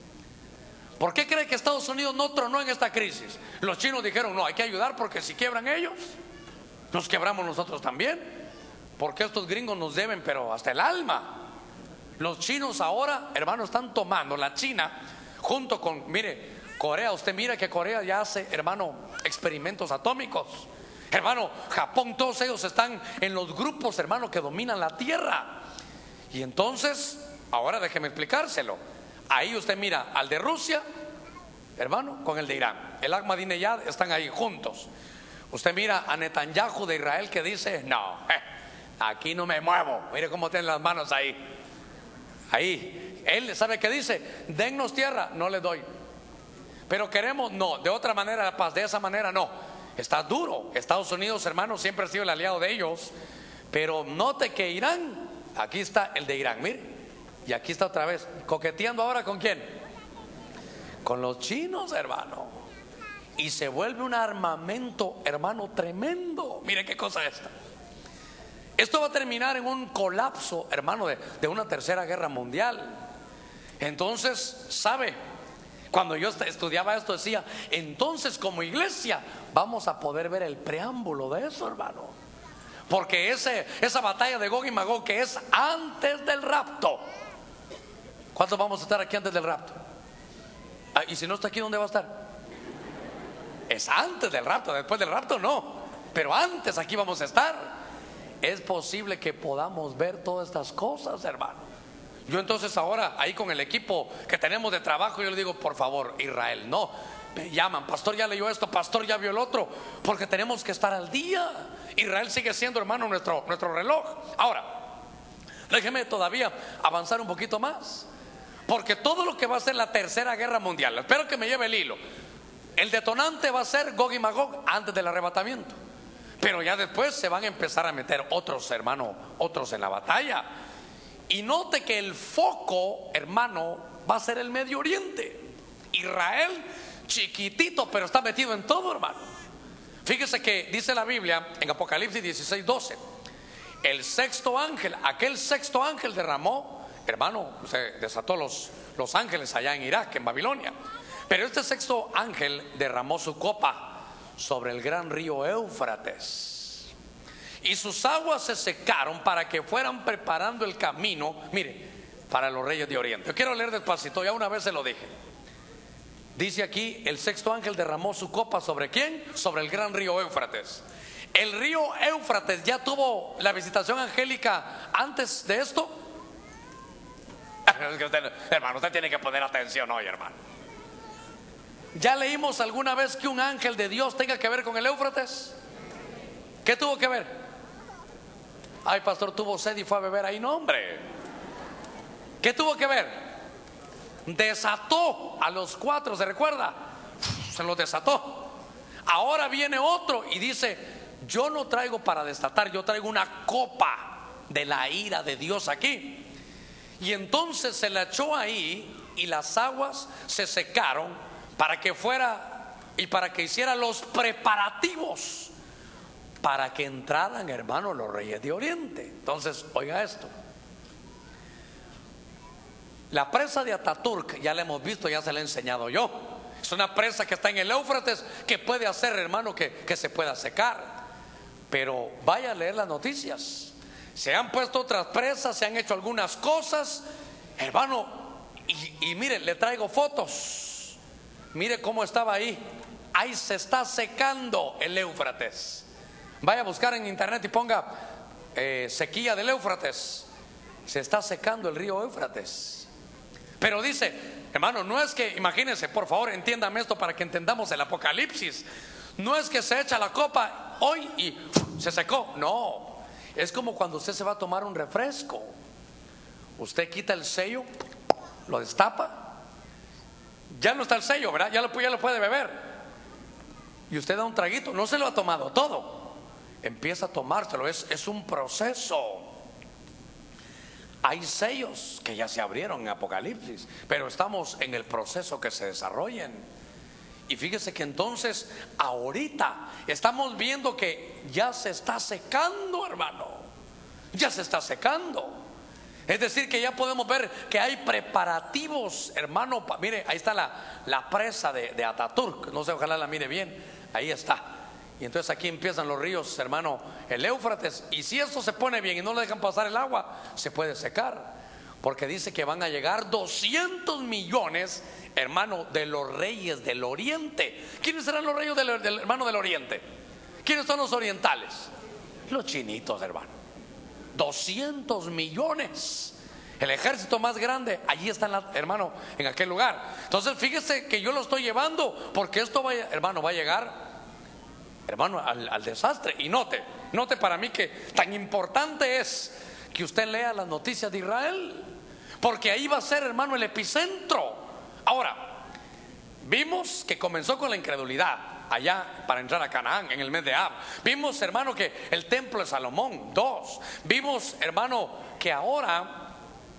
¿Por qué cree que Estados Unidos no tronó en esta crisis? Los chinos dijeron, no, hay que ayudar porque si quiebran ellos, nos quebramos nosotros también. Porque estos gringos nos deben, pero hasta el alma. Los chinos ahora, hermano, están tomando la China junto con, mire, Corea. Usted mira que Corea ya hace, hermano, experimentos atómicos. Hermano, Japón, todos ellos están en los grupos, hermano, que dominan la tierra. Y entonces, ahora déjeme explicárselo. Ahí usted mira al de Rusia, hermano, con el de Irán. El Ahmadinejad están ahí juntos. Usted mira a Netanyahu de Israel que dice, no, eh, aquí no me muevo. Mire cómo tienen las manos ahí. Ahí, él sabe qué dice, dennos tierra, no le doy. Pero queremos, no, de otra manera la paz, de esa manera no. Está duro. Estados Unidos, hermano, siempre ha sido el aliado de ellos. Pero note que Irán, aquí está el de Irán, mire. Y aquí está otra vez, coqueteando ahora ¿con quién? Con los chinos, hermano. Y se vuelve un armamento, hermano, tremendo. Mire qué cosa esta. Esto va a terminar en un colapso, hermano, de, de una tercera guerra mundial. Entonces, ¿sabe? Cuando yo estudiaba esto decía, entonces como iglesia vamos a poder ver el preámbulo de eso, hermano. Porque ese, esa batalla de Gog y Magog, que es antes del rapto. ¿Cuántos vamos a estar aquí antes del rapto? Ah, y si no está aquí, ¿dónde va a estar? Es antes del rapto, después del rapto no, pero antes aquí vamos a estar. es posible que podamos ver todas estas cosas, hermano. Yo entonces ahora ahí con el equipo que tenemos de trabajo, yo le digo, por favor, Israel, no, me llaman, pastor ya leyó esto, pastor ya vio el otro, porque tenemos que estar al día. Israel sigue siendo, hermano, nuestro, nuestro reloj. Ahora, déjeme todavía avanzar un poquito más, porque todo lo que va a ser la tercera guerra mundial, espero que me lleve el hilo, el detonante va a ser Gog y Magog antes del arrebatamiento, pero ya después se van a empezar a meter otros, hermano, otros en la batalla. Y note que el foco, hermano, va a ser el Medio Oriente. Israel, chiquitito, pero está metido en todo, hermano. Fíjese que dice la Biblia en Apocalipsis dieciséis doce, el sexto ángel, aquel sexto ángel derramó, hermano, se desató los, los ángeles allá en Irak, en Babilonia. Pero este sexto ángel derramó su copa sobre el gran río Éufrates, y sus aguas se secaron para que fueran preparando el camino, mire, para los reyes de Oriente. Yo quiero leer despacito, ya una vez se lo dije. Dice aquí, el sexto ángel derramó su copa ¿sobre quién? Sobre el gran río Éufrates. El río Éufrates ya tuvo la visitación angélica antes de esto. Usted, hermano, usted tiene que poner atención hoy, hermano. ¿Ya leímos alguna vez que un ángel de Dios tenga que ver con el Éufrates? ¿Qué tuvo que ver? Ay, pastor, tuvo sed y fue a beber ahí. No, hombre. ¿Qué tuvo que ver? Desató a los cuatro, ¿se recuerda? Se los desató. Ahora viene otro y dice, yo no traigo para desatar, yo traigo una copa de la ira de Dios aquí. Y entonces se la echó ahí y las aguas se secaron para que fuera y para que hiciera los preparativos para que entraran, hermano, los reyes de Oriente. Entonces, oiga esto. La presa de Ataturk, ya la hemos visto, ya se la he enseñado yo. Es una presa que está en el Éufrates, que puede hacer, hermano, que, que se pueda secar. Pero vaya a leer las noticias. Se han puesto otras presas, se han hecho algunas cosas, hermano. Y, y mire, le traigo fotos. Mire cómo estaba ahí. Ahí se está secando el Éufrates. Vaya a buscar en internet y ponga eh, sequía del Éufrates. Se está secando el río Éufrates. Pero dice, hermano, no es que, imagínense, por favor, entiéndame esto para que entendamos el Apocalipsis. No es que se echa la copa hoy y ¡fum!, se secó. No, es como cuando usted se va a tomar un refresco. Usted quita el sello, lo destapa, ya no está el sello, ¿verdad? Ya lo, ya lo puede beber. Y usted da un traguito, no se lo ha tomado todo, empieza a tomárselo, es, es un proceso. Hay sellos que ya se abrieron en Apocalipsis, pero estamos en el proceso que se desarrollen. Y fíjese que entonces ahorita estamos viendo que ya se está secando, hermano. Ya se está secando. Es decir, que ya podemos ver que hay preparativos, hermano. Mire, ahí está la, la presa de, de Ataturk. No sé, ojalá la mire bien. Ahí está. Y entonces aquí empiezan los ríos, hermano, el Éufrates. Y si esto se pone bien y no le dejan pasar el agua, se puede secar. Porque dice que van a llegar doscientos millones, hermano, de los reyes del Oriente. ¿Quiénes serán los reyes del, del hermano del Oriente? ¿Quiénes son los orientales? Los chinitos, hermano. doscientos millones. El ejército más grande, allí está, en la, hermano, en aquel lugar. Entonces fíjese que yo lo estoy llevando, porque esto va, hermano, va a llegar, hermano, al, al desastre. Y note, note para mí que tan importante es que usted lea las noticias de Israel, porque ahí va a ser, hermano, el epicentro. Ahora, vimos que comenzó con la incredulidad allá para entrar a Canaán en el mes de Ab. Vimos, hermano, que el templo de Salomón, dos. Vimos, hermano, que ahora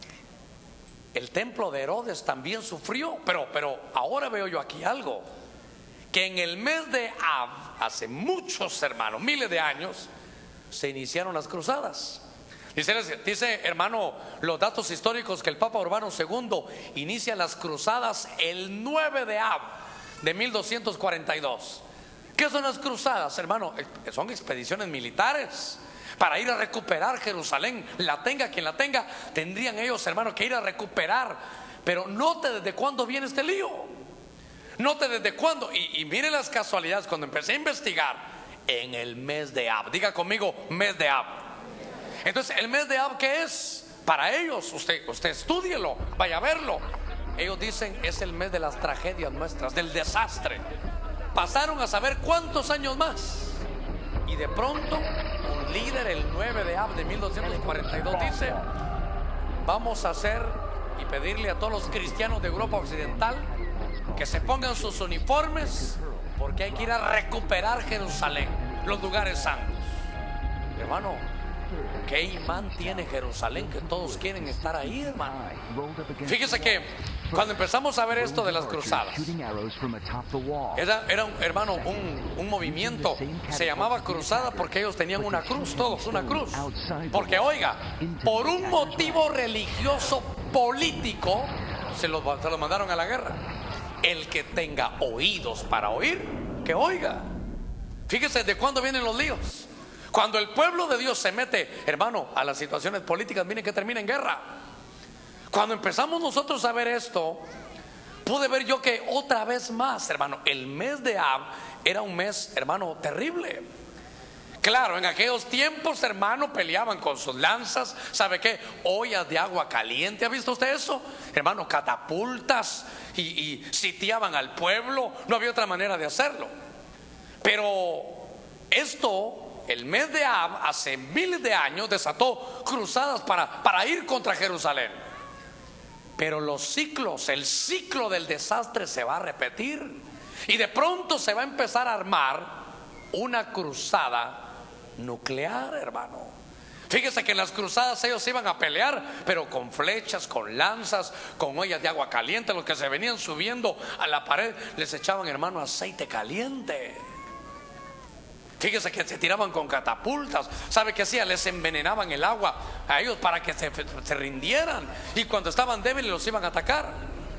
el templo de Herodes también sufrió. Pero, pero ahora veo yo aquí algo, que en el mes de Ab, hace muchos, hermanos, miles de años, se iniciaron las cruzadas. Dice, dice, hermano, los datos históricos, que el Papa Urbano segundo inicia las cruzadas el nueve de Ab de mil doscientos cuarenta y dos. ¿Qué son las cruzadas, hermano? Son expediciones militares para ir a recuperar Jerusalén. La tenga quien la tenga, tendrían ellos, hermano, que ir a recuperar. Pero note desde cuándo viene este lío. Note desde cuándo. Y, y mire las casualidades. Cuando empecé a investigar, en el mes de Ab, diga conmigo, mes de Ab. Entonces, el mes de Ab, ¿qué es? Para ellos, usted, usted estúdielo, vaya a verlo. Ellos dicen, es el mes de las tragedias nuestras, del desastre. Pasaron a saber cuántos años más. Y de pronto, un líder, el nueve de Ab de mil doscientos cuarenta y dos, dice: vamos a hacer y pedirle a todos los cristianos de Europa Occidental que se pongan sus uniformes, porque hay que ir a recuperar Jerusalén, los lugares santos. Hermano, ¿qué imán tiene Jerusalén que todos quieren estar ahí, hermano? Fíjese que cuando empezamos a ver esto de las cruzadas, era, era un, hermano, un, un movimiento, se llamaba cruzada porque ellos tenían una cruz, todos una cruz. Porque oiga, por un motivo religioso político se los, se los mandaron a la guerra. El que tenga oídos para oír, que oiga. Fíjese de cuándo vienen los líos. Cuando el pueblo de Dios se mete, hermano, a las situaciones políticas, miren que termina en guerra. Cuando empezamos nosotros a ver esto, pude ver yo que otra vez más, hermano, el mes de Ab era un mes, hermano, terrible. Claro, en aquellos tiempos, hermano, peleaban con sus lanzas, ¿sabe qué? Ollas de agua caliente, ¿ha visto usted eso? Hermano, catapultas, y, y sitiaban al pueblo, no había otra manera de hacerlo. Pero esto, el mes de Ab, hace miles de años, desató cruzadas para, para ir contra Jerusalén. Pero los ciclos, el ciclo del desastre se va a repetir. Y de pronto se va a empezar a armar una cruzada nuclear, hermano. Fíjese que en las cruzadas ellos iban a pelear, pero con flechas, con lanzas, con ollas de agua caliente. Los que se venían subiendo a la pared les echaban, hermano, aceite caliente. Fíjese que se tiraban con catapultas. ¿Sabe qué hacía? Les envenenaban el agua a ellos para que se, se rindieran. Y cuando estaban débiles los iban a atacar.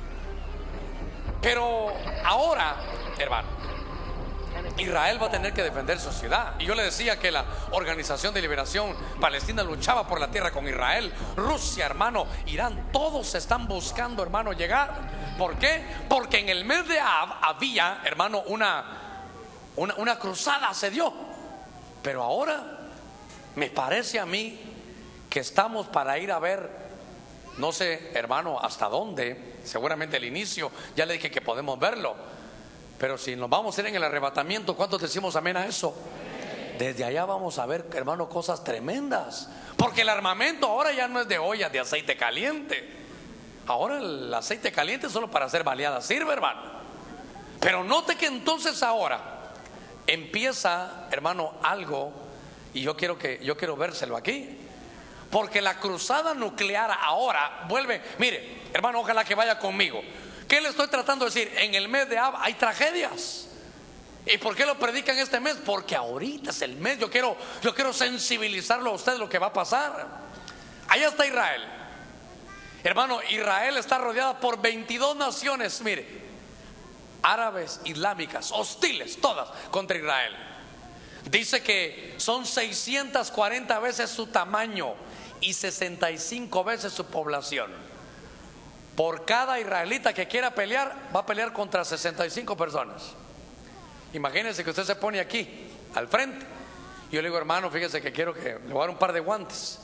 Pero ahora, hermano, Israel va a tener que defender su ciudad. Y yo le decía que la Organización de Liberación Palestina luchaba por la tierra con Israel. Rusia, hermano, Irán, todos están buscando, hermano, llegar. ¿Por qué? Porque en el mes de Ab había, hermano, una Una, una cruzada se dio. Pero ahora me parece a mí que estamos para ir a ver, no sé, hermano, hasta dónde. Seguramente el inicio, ya le dije que podemos verlo. Pero si nos vamos a ir en el arrebatamiento, ¿cuántos decimos amén a eso? Desde allá vamos a ver, hermano, cosas tremendas. Porque el armamento ahora ya no es de ollas de aceite caliente. Ahora el aceite caliente solo para hacer baleadas sirve, hermano. Pero note que entonces ahora empieza, hermano, algo, y yo quiero que yo quiero vérselo aquí, porque la cruzada nuclear ahora vuelve. Mire, hermano, ojalá que vaya conmigo. ¿Qué le estoy tratando de decir? En el mes de Ab hay tragedias. ¿Y por qué lo predican este mes? Porque ahorita es el mes. Yo quiero, yo quiero sensibilizarlo a usted de lo que va a pasar. Allá está Israel. Hermano, Israel está rodeada por veintidós naciones, mire, árabes, islámicas, hostiles, todas contra Israel. Dice que son seiscientas cuarenta veces su tamaño y sesenta y cinco veces su población. Por cada israelita que quiera pelear, va a pelear contra sesenta y cinco personas. Imagínense que usted se pone aquí, al frente. Yo le digo, hermano, fíjese que quiero que le voy a dar un par de guantes,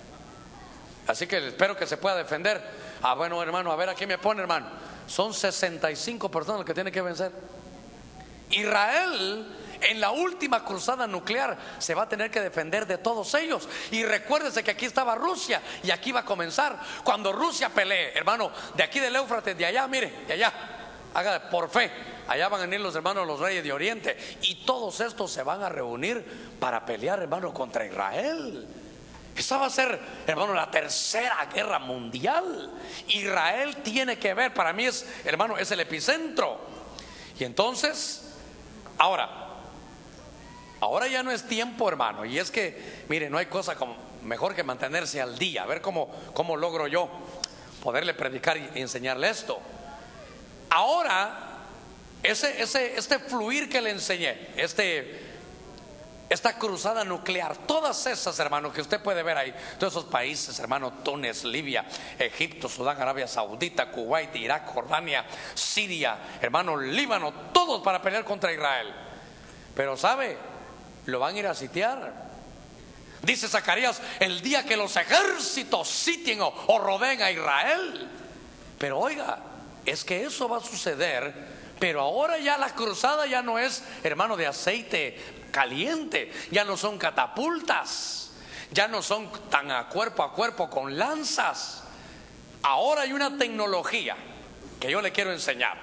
así que espero que se pueda defender. Ah, bueno, hermano, a ver, aquí me pone, hermano. Son sesenta y cinco personas las que tiene que vencer. Israel en la última cruzada nuclear se va a tener que defender de todos ellos. Y recuérdese que aquí estaba Rusia y aquí va a comenzar. Cuando Rusia pelee, hermano, de aquí del Éufrates, de allá, mire, de allá, haga por fe, allá van a venir los hermanos, los reyes de Oriente, y todos estos se van a reunir para pelear, hermano, contra Israel. Esa va a ser, hermano, la tercera guerra mundial. Israel tiene que ver, para mí es, hermano, es el epicentro. Y entonces, ahora, ahora ya no es tiempo, hermano. Y es que, mire, no hay cosa como mejor que mantenerse al día. A ver cómo, cómo logro yo poderle predicar y enseñarle esto. Ahora, ese, ese, este fluir que le enseñé, este... esta cruzada nuclear, todas esas, hermanos, que usted puede ver ahí, todos esos países, hermano, Túnez, Libia, Egipto, Sudán, Arabia Saudita, Kuwait, Irak, Jordania, Siria, hermano, Líbano, todos para pelear contra Israel. Pero sabe, lo van a ir a sitiar. Dice Zacarías, el día que los ejércitos sitien o, o rodeen a Israel. Pero oiga, es que eso va a suceder, pero ahora ya la cruzada ya no es, hermano, de aceite caliente, ya no son catapultas, ya no son tan a cuerpo a cuerpo con lanzas. Ahora hay una tecnología que yo le quiero enseñar.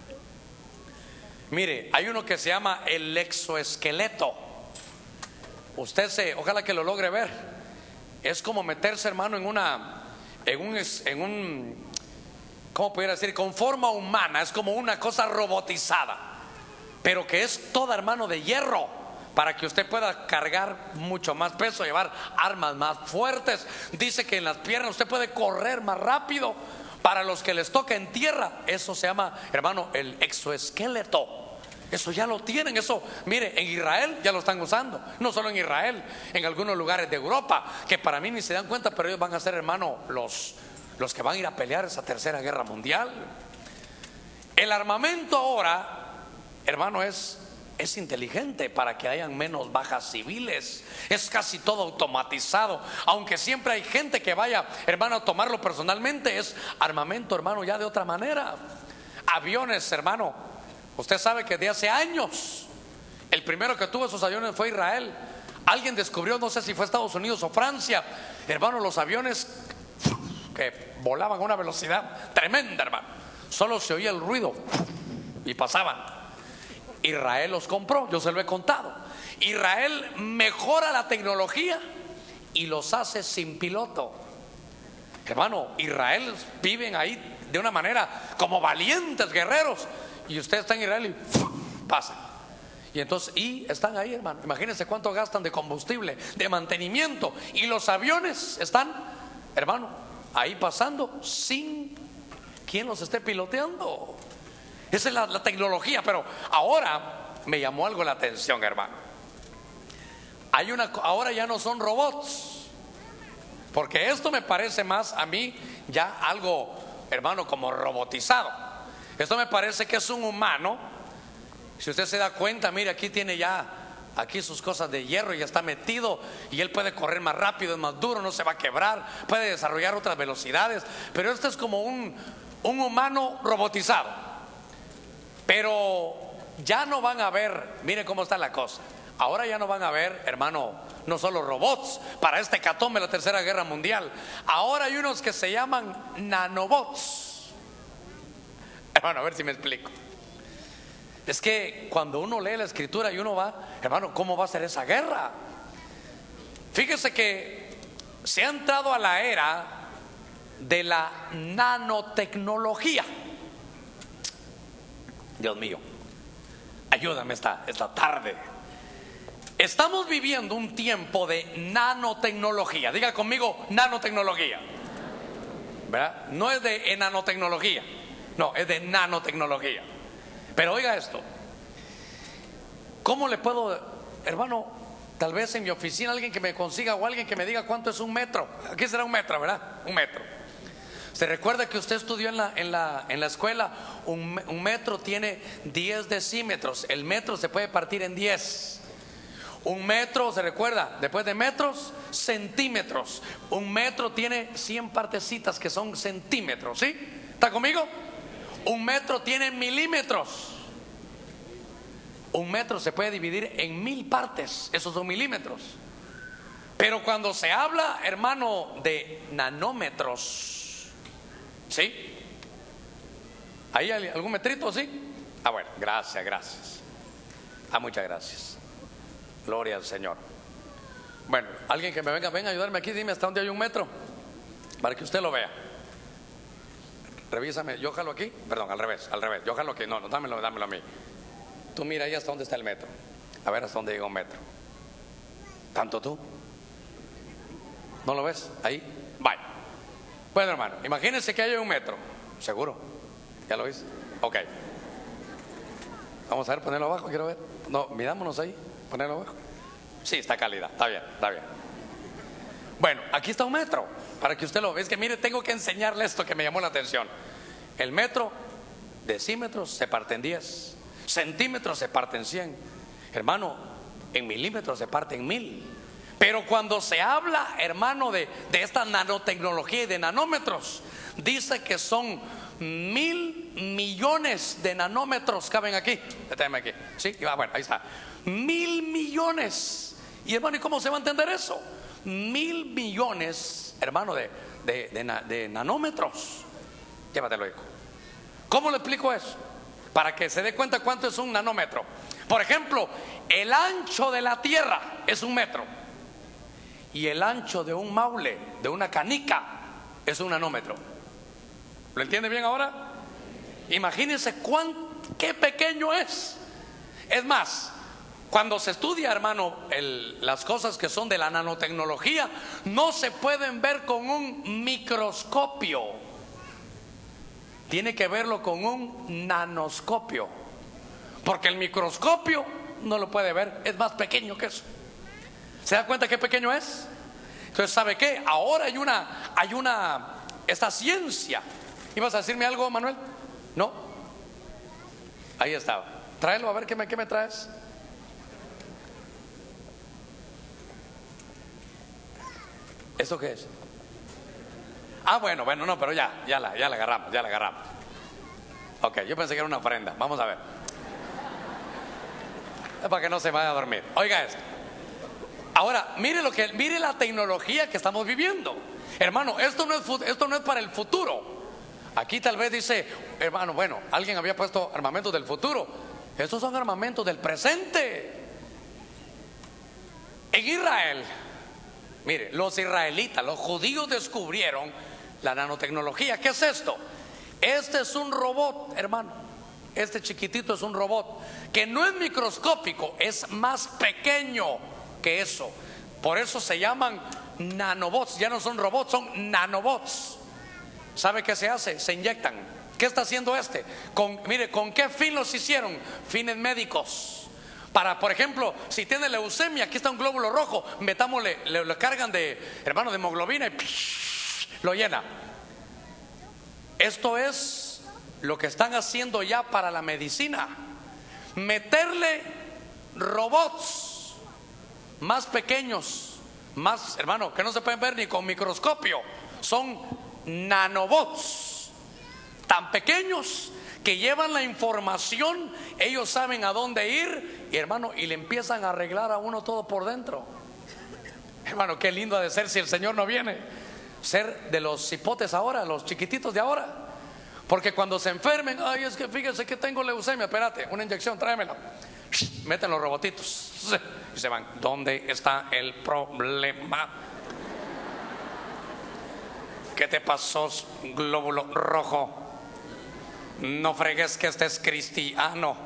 Mire, hay uno que se llama el exoesqueleto. Usted se, ojalá que lo logre ver. Es como meterse, hermano, en una, en un, en un, ¿cómo pudiera decir? Con forma humana. Es como una cosa robotizada, pero que es toda, hermano, de hierro, para que usted pueda cargar mucho más peso, llevar armas más fuertes. Dice que en las piernas usted puede correr más rápido. Para los que les toca en tierra, eso se llama, hermano, el exoesqueleto. Eso ya lo tienen. Eso, mire, en Israel ya lo están usando. No solo en Israel, en algunos lugares de Europa, que para mí ni se dan cuenta, pero ellos van a ser, hermano, los, los que van a ir a pelear esa tercera guerra mundial. El armamento ahora, hermano, es Es inteligente para que hayan menos bajas civiles. Es casi todo automatizado. Aunque siempre hay gente que vaya, hermano, a tomarlo personalmente. Es armamento, hermano, ya de otra manera. Aviones, hermano. Usted sabe que de hace años el primero que tuvo esos aviones fue Israel. Alguien descubrió, no sé si fue Estados Unidos o Francia, hermano, los aviones que volaban a una velocidad tremenda, hermano. Solo se oía el ruido y pasaban. Israel los compró, yo se lo he contado. Israel mejora la tecnología y los hace sin piloto. Hermano, Israel viven ahí de una manera como valientes guerreros. Y usted está en Israel y pasan. Y entonces, y están ahí, hermano. Imagínense cuánto gastan de combustible, de mantenimiento. Y los aviones están, hermano, ahí pasando sin quien los esté piloteando. Esa es la, la tecnología. Pero ahora me llamó algo la atención, hermano. Hay una, ahora ya no son robots, porque esto me parece más a mí ya algo, hermano, como robotizado. Esto me parece que es un humano. Si usted se da cuenta, mire, aquí tiene ya aquí sus cosas de hierro y ya está metido, y él puede correr más rápido, es más duro, no se va a quebrar, puede desarrollar otras velocidades. Pero esto es como un, un humano robotizado. Pero ya no van a ver, mire cómo está la cosa. Ahora ya no van a ver, hermano, no solo robots para este hecatombe de la tercera guerra mundial. Ahora hay unos que se llaman nanobots. Hermano, a ver si me explico. Es que cuando uno lee la escritura y uno va, hermano, ¿cómo va a ser esa guerra? Fíjese que se ha entrado a la era de la nanotecnología. Dios mío, ayúdame esta, esta tarde. Estamos viviendo un tiempo de nanotecnología. Diga conmigo, nanotecnología. ¿Verdad? No es de enanotecnología, no, es de nanotecnología. Pero oiga esto. ¿Cómo le puedo, hermano, tal vez en mi oficina alguien que me consiga o alguien que me diga cuánto es un metro? Aquí será un metro, ¿verdad? Un metro. ¿Se recuerda que usted estudió en la, en la, en la escuela? Un, un metro tiene diez decímetros. El metro se puede partir en diez. Un metro, ¿se recuerda? Después de metros, centímetros. Un metro tiene cien partecitas que son centímetros, ¿sí? ¿Está conmigo? Un metro tiene milímetros. Un metro se puede dividir en mil partes. Esos son milímetros. Pero cuando se habla, hermano, de nanómetros, ¿sí? ¿Hay algún metrito, sí? Ah, bueno, gracias, gracias. Ah, muchas gracias. Gloria al Señor. Bueno, alguien que me venga, venga a ayudarme aquí, dime hasta dónde hay un metro, para que usted lo vea. Revísame, yo jalo aquí, perdón, al revés, al revés, yo jalo aquí, no, no, dámelo, dámelo a mí. Tú mira ahí hasta dónde está el metro. A ver hasta dónde llega un metro. ¿Tanto tú? ¿No lo ves? Ahí, vaya. Bueno, hermano, imagínense que hay un metro. ¿Seguro? ¿Ya lo viste? Ok. Vamos a ver, ponerlo abajo, quiero ver. No, mirámonos ahí, ponerlo abajo. Sí, está calidad, está bien, está bien. Bueno, aquí está un metro, para que usted lo vea. Es que mire, tengo que enseñarle esto que me llamó la atención. El metro, decímetros se parte en diez, centímetros se parte en cien. Hermano, en milímetros se parte en mil. Pero cuando se habla, hermano, de, de esta nanotecnología y de nanómetros, dice que son mil millones de nanómetros caben aquí. Déjame aquí. Sí, bueno, ahí está. Mil millones. Y hermano, ¿y cómo se va a entender eso? Mil millones, hermano, de, de, de, de nanómetros. Llévatelo, hijo. ¿Cómo le explico eso? Para que se dé cuenta cuánto es un nanómetro. Por ejemplo, el ancho de la tierra es un metro. Y el ancho de un maule, de una canica, es un nanómetro. ¿Lo entiende bien ahora? Imagínense cuán, qué pequeño es. Es más, cuando se estudia, hermano, el, las cosas que son de la nanotecnología, no se pueden ver con un microscopio. Tiene que verlo con un nanoscopio. Porque el microscopio no lo puede ver, es más pequeño que eso. ¿Se da cuenta qué pequeño es? Entonces, ¿sabe qué? Ahora hay una, hay una, esta ciencia. ¿Ibas a decirme algo, Manuel? ¿No? Ahí estaba. Tráelo, a ver, ¿qué me, qué me traes? ¿Eso qué es? Ah, bueno, bueno, no, pero ya, ya la, ya la agarramos, ya la agarramos. Ok, yo pensé que era una ofrenda. Vamos a ver. Es para que no se vaya a dormir. Oiga esto. Ahora, mire lo que, mire la tecnología que estamos viviendo. Hermano, esto no es, esto no es para el futuro. Aquí tal vez dice, hermano, bueno, alguien había puesto armamentos del futuro. Estos son armamentos del presente. En Israel, mire, los israelitas, los judíos descubrieron la nanotecnología. ¿Qué es esto? Este es un robot, hermano. Este chiquitito es un robot que no es microscópico, es más pequeño que eso. Por eso se llaman nanobots. Ya no son robots, son nanobots. ¿Sabe qué se hace? Se inyectan. ¿Qué está haciendo este? Con, mire, ¿con qué fin los hicieron? Fines médicos. Para, por ejemplo, si tiene leucemia, aquí está un glóbulo rojo, metámosle, le, le cargan de, hermano, de hemoglobina y psh, lo llena. Esto es lo que están haciendo ya para la medicina. Meterle robots más pequeños, más, hermano, que no se pueden ver ni con microscopio. Son nanobots, tan pequeños que llevan la información. Ellos saben a dónde ir, y hermano, y le empiezan a arreglar a uno todo por dentro. Hermano, qué lindo ha de ser si el Señor no viene. Ser de los cipotes ahora, los chiquititos de ahora. Porque cuando se enfermen, ay, es que fíjense que tengo leucemia, espérate, una inyección, tráemela. Meten los robotitos y se van. ¿Dónde está el problema? ¿Qué te pasó, glóbulo rojo? No fregues que este es cristiano.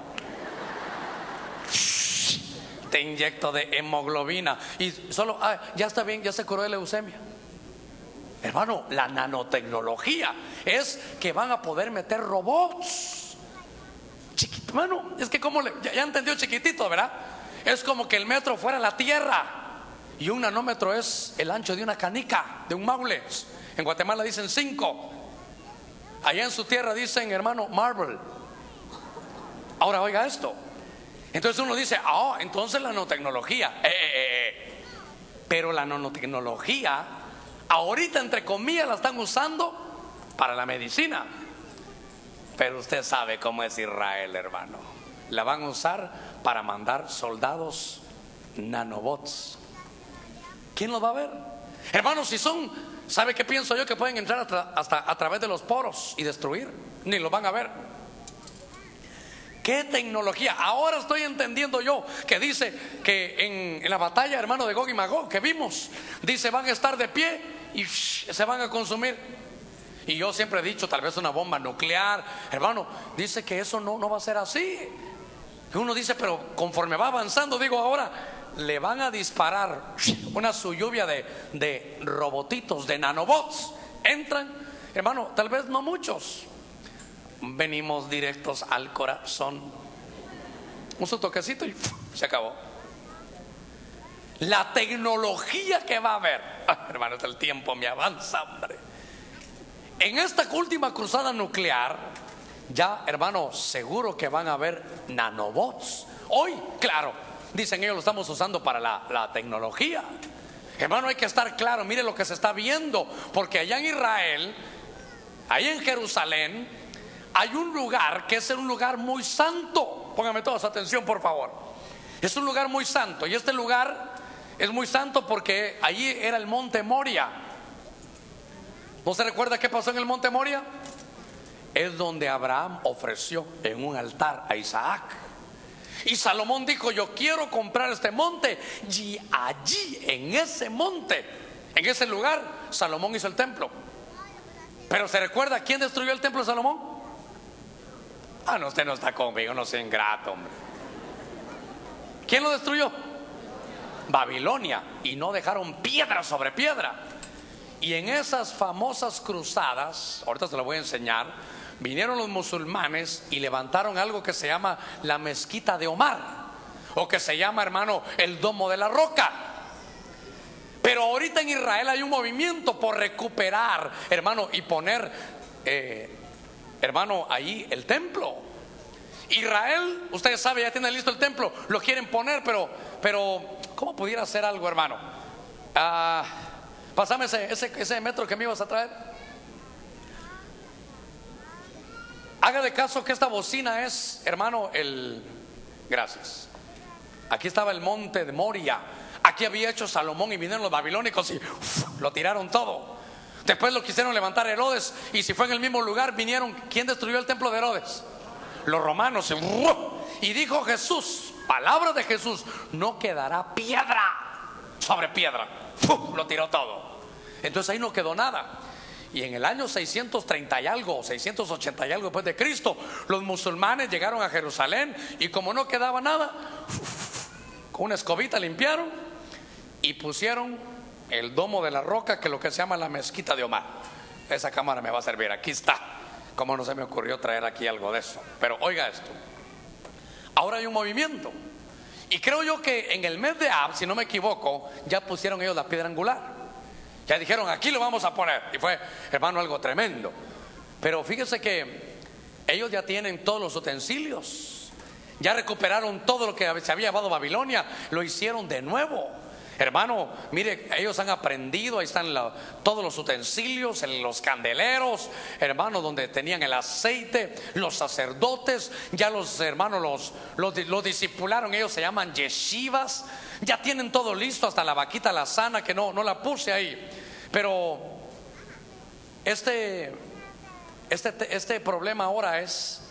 Te inyecto de hemoglobina y solo, ah, ya está bien, ya se curó de leucemia. Hermano, la nanotecnología es que van a poder meter robots. Chiquito, hermano, es que como le, ya, ya entendió chiquitito, ¿verdad? Es como que el metro fuera la tierra y un nanómetro es el ancho de una canica, de un maule. En Guatemala dicen cinco. Allá en su tierra dicen, hermano, marble. Ahora oiga esto. Entonces uno dice, ah, oh, entonces la nanotecnología. Eh, eh, eh. Pero la nanotecnología, ahorita entre comillas la están usando para la medicina. Pero usted sabe cómo es Israel, hermano. La van a usar para mandar soldados nanobots. ¿Quién los va a ver? Hermano, si son, ¿sabe qué pienso yo? Que pueden entrar hasta, hasta a través de los poros y destruir. Ni los van a ver. ¿Qué tecnología? Ahora estoy entendiendo yo que dice que en, en la batalla, hermano, de Gog y Magog que vimos, dice van a estar de pie y shh, se van a consumir. Y yo siempre he dicho, tal vez una bomba nuclear, hermano, dice que eso no, no va a ser así. Y uno dice, pero conforme va avanzando, digo, ahora le van a disparar una su lluvia de, de robotitos, de nanobots. Entran, hermano, tal vez no muchos. Venimos directos al corazón. Un su toquecito y ¡pum! Se acabó. La tecnología que va a haber, ah, hermano, el tiempo me avanza, hombre. En esta última cruzada nuclear, ya, hermano, seguro que van a haber nanobots. Hoy, claro, dicen ellos lo estamos usando para la, la tecnología. Hermano, hay que estar claro, mire lo que se está viendo, porque allá en Israel, ahí en Jerusalén, hay un lugar que es un lugar muy santo. Pónganme toda su atención, por favor. Es un lugar muy santo, y este lugar es muy santo porque allí era el monte Moria. ¿No se recuerda qué pasó en el monte Moria? Es donde Abraham ofreció en un altar a Isaac. Y Salomón dijo: yo quiero comprar este monte. Y allí, en ese monte, en ese lugar, Salomón hizo el templo. Pero ¿se recuerda quién destruyó el templo de Salomón? Ah, no, usted no está conmigo, no sea ingrato, hombre. ¿Quién lo destruyó? Babilonia. Y no dejaron piedra sobre piedra. Y en esas famosas cruzadas, ahorita se lo voy a enseñar, vinieron los musulmanes y levantaron algo que se llama la mezquita de Omar, o que se llama, hermano, el domo de la roca. Pero ahorita en Israel hay un movimiento por recuperar, hermano, y poner, eh, hermano, ahí el templo. Israel, ustedes saben, ya tiene listo el templo, lo quieren poner, pero, pero ¿cómo pudiera hacer algo, hermano? Ah, pásame ese, ese, ese metro que me ibas a traer. Haga de caso que esta bocina es, hermano, el... Gracias. Aquí estaba el monte de Moria. Aquí había hecho Salomón y vinieron los babilónicos y uf, lo tiraron todo. Después lo quisieron levantar Herodes, y si fue en el mismo lugar vinieron. ¿Quién destruyó el templo de Herodes? Los romanos. Y dijo Jesús, palabra de Jesús: no quedará piedra sobre piedra. Uf, lo tiró todo. Entonces ahí no quedó nada. Y en el año seiscientos treinta y algo, seiscientos ochenta y algo después de Cristo, los musulmanes llegaron a Jerusalén, y como no quedaba nada, con una escobita limpiaron y pusieron el domo de la roca, que es lo que se llama la mezquita de Omar. Esa cámara me va a servir, aquí está. Como no se me ocurrió traer aquí algo de eso. Pero oiga esto, ahora hay un movimiento, y creo yo que en el mes de Ab, si no me equivoco, ya pusieron ellos la piedra angular. Ya dijeron: aquí lo vamos a poner. Y fue, hermano, algo tremendo. Pero fíjese que ellos ya tienen todos los utensilios. Ya recuperaron todo lo que se había llevado a Babilonia. Lo hicieron de nuevo. Hermano, mire, ellos han aprendido. Ahí están la, todos los utensilios, los candeleros, hermano, donde tenían el aceite. Los sacerdotes, ya los hermanos los, los, los discipularon. Ellos se llaman yeshivas. Ya tienen todo listo, hasta la vaquita la sana, que no, no la puse ahí. Pero este, este, este problema ahora es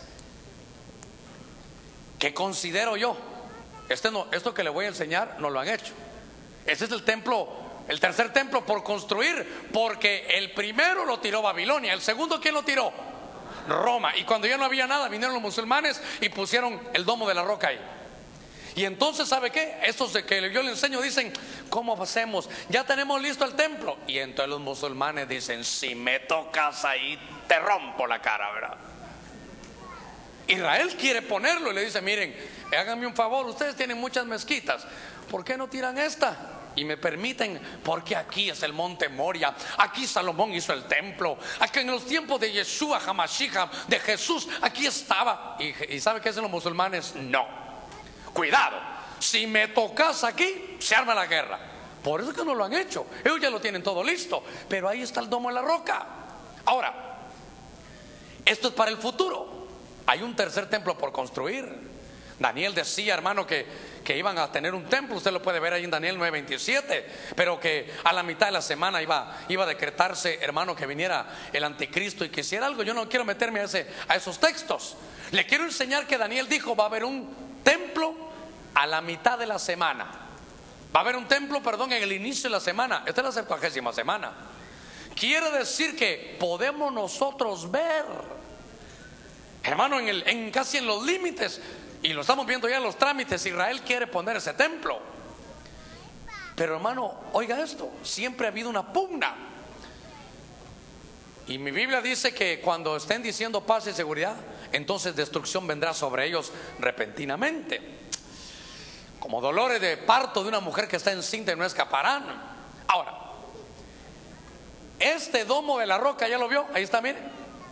que considero yo, este no, esto que le voy a enseñar no lo han hecho. Este es el templo, el tercer templo por construir, porque el primero lo tiró Babilonia. El segundo, ¿quién lo tiró? Roma. Y cuando ya no había nada, vinieron los musulmanes y pusieron el domo de la roca ahí. Y entonces, ¿sabe qué? Estos de que yo le enseño dicen: ¿cómo hacemos? Ya tenemos listo el templo. Y entonces los musulmanes dicen: si me tocas ahí, te rompo la cara, ¿verdad? Israel quiere ponerlo y le dice: miren, háganme un favor, ustedes tienen muchas mezquitas, ¿por qué no tiran esta? Y me permiten, porque aquí es el monte Moria, aquí Salomón hizo el templo, aquí en los tiempos de Yeshua HaMashiach, de Jesús, aquí estaba. Y, y ¿sabe qué hacen los musulmanes? No. Cuidado, si me tocas aquí, se arma la guerra. Por eso es que no lo han hecho. Ellos ya lo tienen todo listo. Pero ahí está el domo de la roca. Ahora, esto es para el futuro. Hay un tercer templo por construir. Daniel decía, hermano, que, que iban a tener un templo. Usted lo puede ver ahí en Daniel nueve veintisiete. Pero que a la mitad de la semana iba, iba a decretarse, hermano, que viniera el anticristo y que hiciera algo. Yo no quiero meterme a, ese, a esos textos. Le quiero enseñar que Daniel dijo: va a haber un templo a la mitad de la semana. Va a haber un templo, perdón, en el inicio de la semana. Esta es la septuagésima semana. Quiere decir que podemos nosotros ver, hermano, en, el, en casi en los límites, y lo estamos viendo ya en los trámites. Israel quiere poner ese templo. Pero, hermano, oiga esto: siempre ha habido una pugna. Y mi Biblia dice que cuando estén diciendo paz y seguridad, entonces destrucción vendrá sobre ellos repentinamente, como dolores de parto de una mujer que está encinta y no escaparán. Ahora, este domo de la roca, ¿ya lo vio? Ahí está, mire.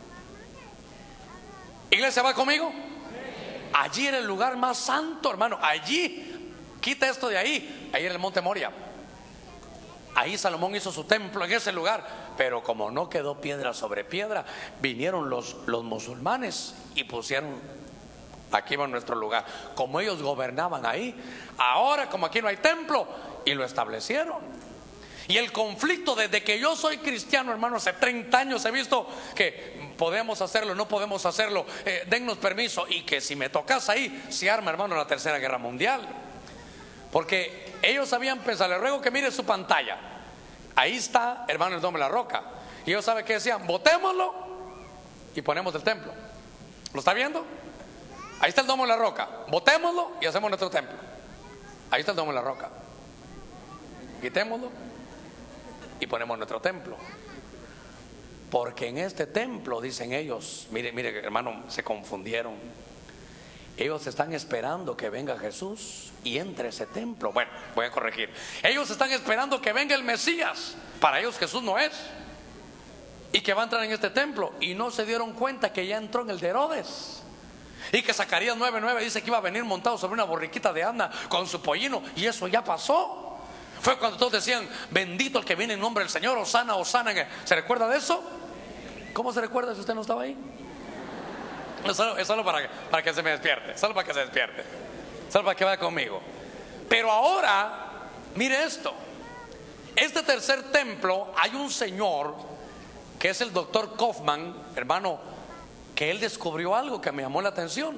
Iglesia, ¿va conmigo? Allí era el lugar más santo, hermano. Allí, quita esto de ahí. Ahí era el monte Moria. Ahí Salomón hizo su templo en ese lugar, pero como no quedó piedra sobre piedra, vinieron los, los musulmanes y pusieron, aquí va nuestro lugar. Como ellos gobernaban ahí, ahora como aquí no hay templo, y lo establecieron. Y el conflicto desde que yo soy cristiano, hermano, hace treinta años he visto que podemos hacerlo, no podemos hacerlo, eh, dennos permiso, y que si me tocas ahí, se arma, hermano, la tercera guerra mundial. Porque ellos habían pensado, le ruego que mire su pantalla, ahí está, hermano, el Domo de la Roca. Y ellos saben que decían, botémoslo y ponemos el templo. ¿Lo está viendo? Ahí está el Domo de la Roca, botémoslo y hacemos nuestro templo. Ahí está el Domo de la Roca, quitémoslo y ponemos nuestro templo. Porque en este templo, dicen ellos, mire, mire, hermano, se confundieron. Ellos están esperando que venga Jesús y entre ese templo. Bueno, voy a corregir. Ellos están esperando que venga el Mesías. Para ellos Jesús no es. Y que va a entrar en este templo. Y no se dieron cuenta que ya entró en el de Herodes. Y que Zacarías nueve nueve dice que iba a venir montado sobre una borriquita de asna con su pollino. Y eso ya pasó. Fue cuando todos decían, bendito el que viene en nombre del Señor, Hosana, Hosana. ¿Se recuerda de eso? ¿Cómo se recuerda si usted no estaba ahí? Es solo, es solo para, para que se me despierte, solo para que se despierte, solo para que vaya conmigo. Pero ahora, mire esto. Este tercer templo, hay un señor que es el doctor Kaufman, hermano, que él descubrió algo que me llamó la atención.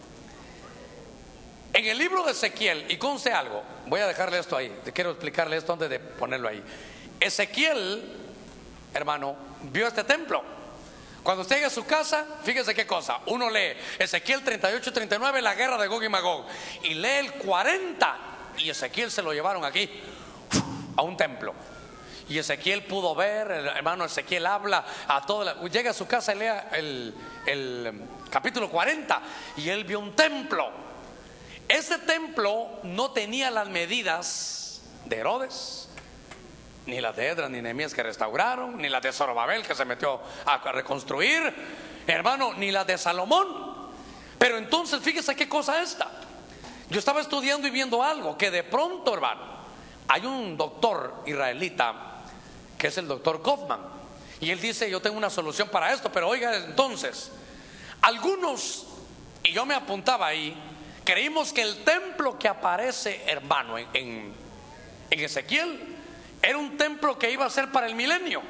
En el libro de Ezequiel, y conste algo, voy a dejarle esto ahí, quiero explicarle esto antes de ponerlo ahí. Ezequiel, hermano, vio este templo. Cuando usted llegue a su casa, fíjese qué cosa. Uno lee Ezequiel treinta y ocho treinta y nueve, la guerra de Gog y Magog, y lee el cuarenta, y Ezequiel se lo llevaron aquí a un templo. Y Ezequiel pudo ver, el hermano Ezequiel habla a toda la, llega a su casa y lea el, el capítulo cuarenta, y él vio un templo. Ese templo no tenía las medidas de Herodes, ni las de Edras ni Nehemías que restauraron, ni las de Zorobabel que se metió a reconstruir, hermano, ni las de Salomón. Pero entonces fíjese qué cosa esta. Yo estaba estudiando y viendo algo que de pronto, hermano, hay un doctor israelita que es el doctor Kaufman, y él dice, yo tengo una solución para esto. Pero oiga, entonces, algunos, y yo me apuntaba ahí, creímos que el templo que aparece, hermano, en, en, en Ezequiel, era un templo que iba a ser para el milenio.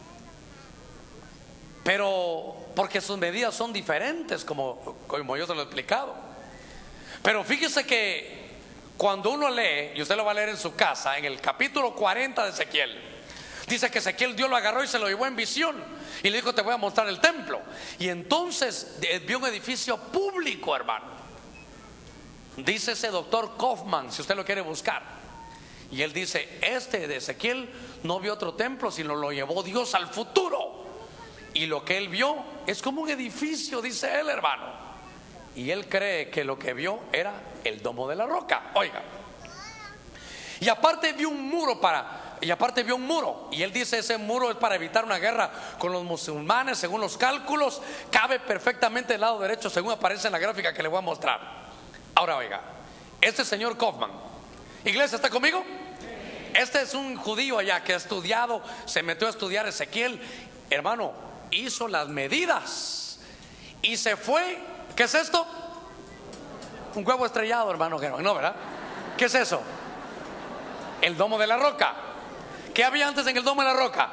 Pero porque sus medidas son diferentes, como, como yo se lo he explicado. Pero fíjese que cuando uno lee, y usted lo va a leer en su casa, en el capítulo cuarenta de Ezequiel, dice que Ezequiel Dios lo agarró y se lo llevó en visión y le dijo, te voy a mostrar el templo. Y entonces vio un edificio público, hermano. Dice ese doctor Kaufman, si usted lo quiere buscar. Y él dice, este de Ezequiel no vio otro templo, sino lo llevó Dios al futuro. Y lo que él vio es como un edificio, dice él, hermano. Y él cree que lo que vio era el Domo de la Roca. Oiga. Y aparte vio un muro para, y aparte vio un muro. Y él dice, ese muro es para evitar una guerra con los musulmanes. Según los cálculos, cabe perfectamente del lado derecho, según aparece en la gráfica que le voy a mostrar. Ahora oiga, este señor Kaufman, iglesia, ¿está conmigo? Este es un judío allá que ha estudiado, se metió a estudiar Ezequiel, hermano, hizo las medidas y se fue. ¿Qué es esto? Un huevo estrellado, hermano, no, ¿verdad? ¿Qué es eso? El Domo de la Roca. ¿Qué había antes en el Domo de la Roca?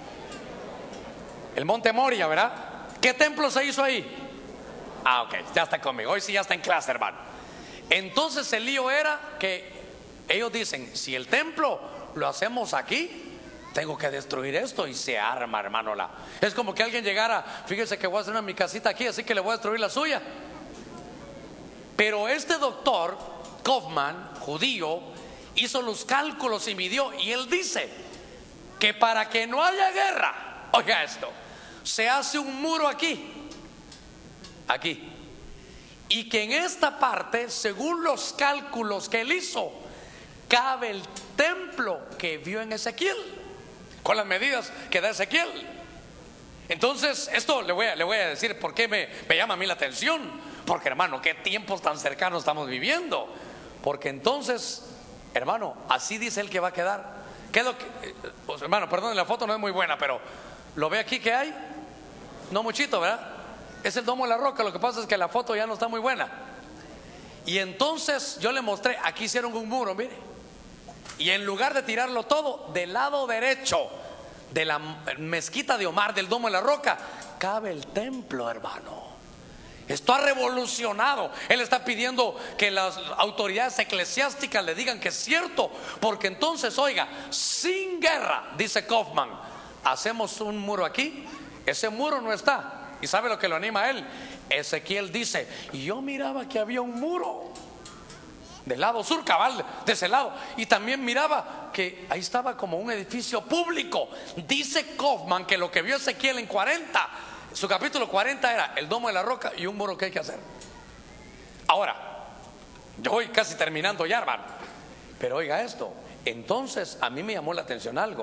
El Monte Moria, ¿verdad? ¿Qué templo se hizo ahí? Ah, ok, ya está conmigo, hoy sí ya está en clase, hermano. Entonces el lío era que ellos dicen, si el templo lo hacemos aquí, tengo que destruir esto, y se arma, hermano. La... Es como que alguien llegara, fíjese que voy a hacer una mi casita aquí, así que le voy a destruir la suya. Pero este doctor Kaufman, judío, hizo los cálculos y midió, y él dice que para que no haya guerra, oiga esto, se hace un muro aquí, aquí, y que en esta parte, según los cálculos que él hizo, cabe el templo que vio en Ezequiel, con las medidas que da Ezequiel. Entonces, esto le voy a, le voy a decir por qué me, me llama a mí la atención. Porque, hermano, qué tiempos tan cercanos estamos viviendo. Porque entonces, hermano, así dice él que va a quedar. ¿Qué es lo que, pues, hermano, perdón, la foto no es muy buena, pero ¿lo ve aquí que hay? No muchito, ¿verdad? Es el Domo de la Roca. Lo que pasa es que la foto ya no está muy buena. Y entonces yo le mostré, aquí hicieron un muro, mire. Y en lugar de tirarlo todo, del lado derecho de la mezquita de Omar, del Domo de la Roca, cabe el templo, hermano. Esto ha revolucionado. Él está pidiendo que las autoridades eclesiásticas le digan que es cierto, porque entonces, oiga, sin guerra, dice Kaufman, hacemos un muro aquí. Ese muro no está. ¿Y sabe lo que lo anima a él? Ezequiel dice: y yo miraba que había un muro del lado sur, cabal, de ese lado, y también miraba que ahí estaba como un edificio público. Dice Kaufman que lo que vio Ezequiel en cuarenta, su capítulo cuarenta, era el Domo de la Roca y un muro que hay que hacer. Ahora, yo voy casi terminando ya, hermano, pero oiga esto. Entonces a mí me llamó la atención algo.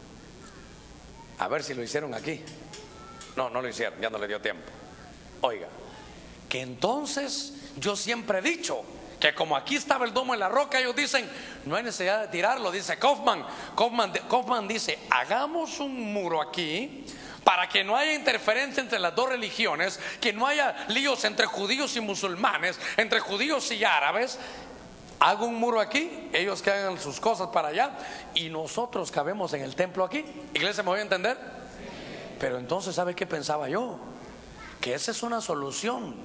A ver si lo hicieron aquí. No, no lo hicieron, ya no le dio tiempo. Oiga, que entonces yo siempre he dicho que como aquí estaba el Domo de la Roca, ellos dicen, no hay necesidad de tirarlo. Dice Kaufman, Kaufman, Kaufman dice, hagamos un muro aquí para que no haya interferencia entre las dos religiones, que no haya líos entre judíos y musulmanes, entre judíos y árabes. Hago un muro aquí, ellos que hagan sus cosas para allá, y nosotros cabemos en el templo aquí. Iglesia, ¿me voy a entender? Pero entonces, ¿sabe qué pensaba yo? Que esa es una solución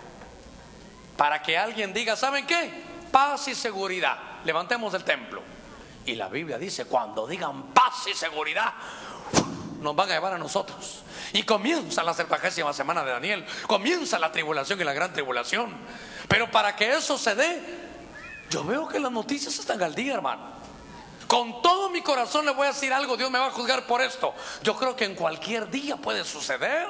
para que alguien diga, ¿saben qué? Paz y seguridad, levantemos el templo. Y la Biblia dice, cuando digan paz y seguridad, nos van a llevar a nosotros. Y comienza la septuagésima semana de Daniel, comienza la tribulación y la gran tribulación. Pero para que eso se dé, yo veo que las noticias están al día, hermano. Con todo mi corazón le voy a decir algo. Dios me va a juzgar por esto. Yo creo que en cualquier día puede suceder.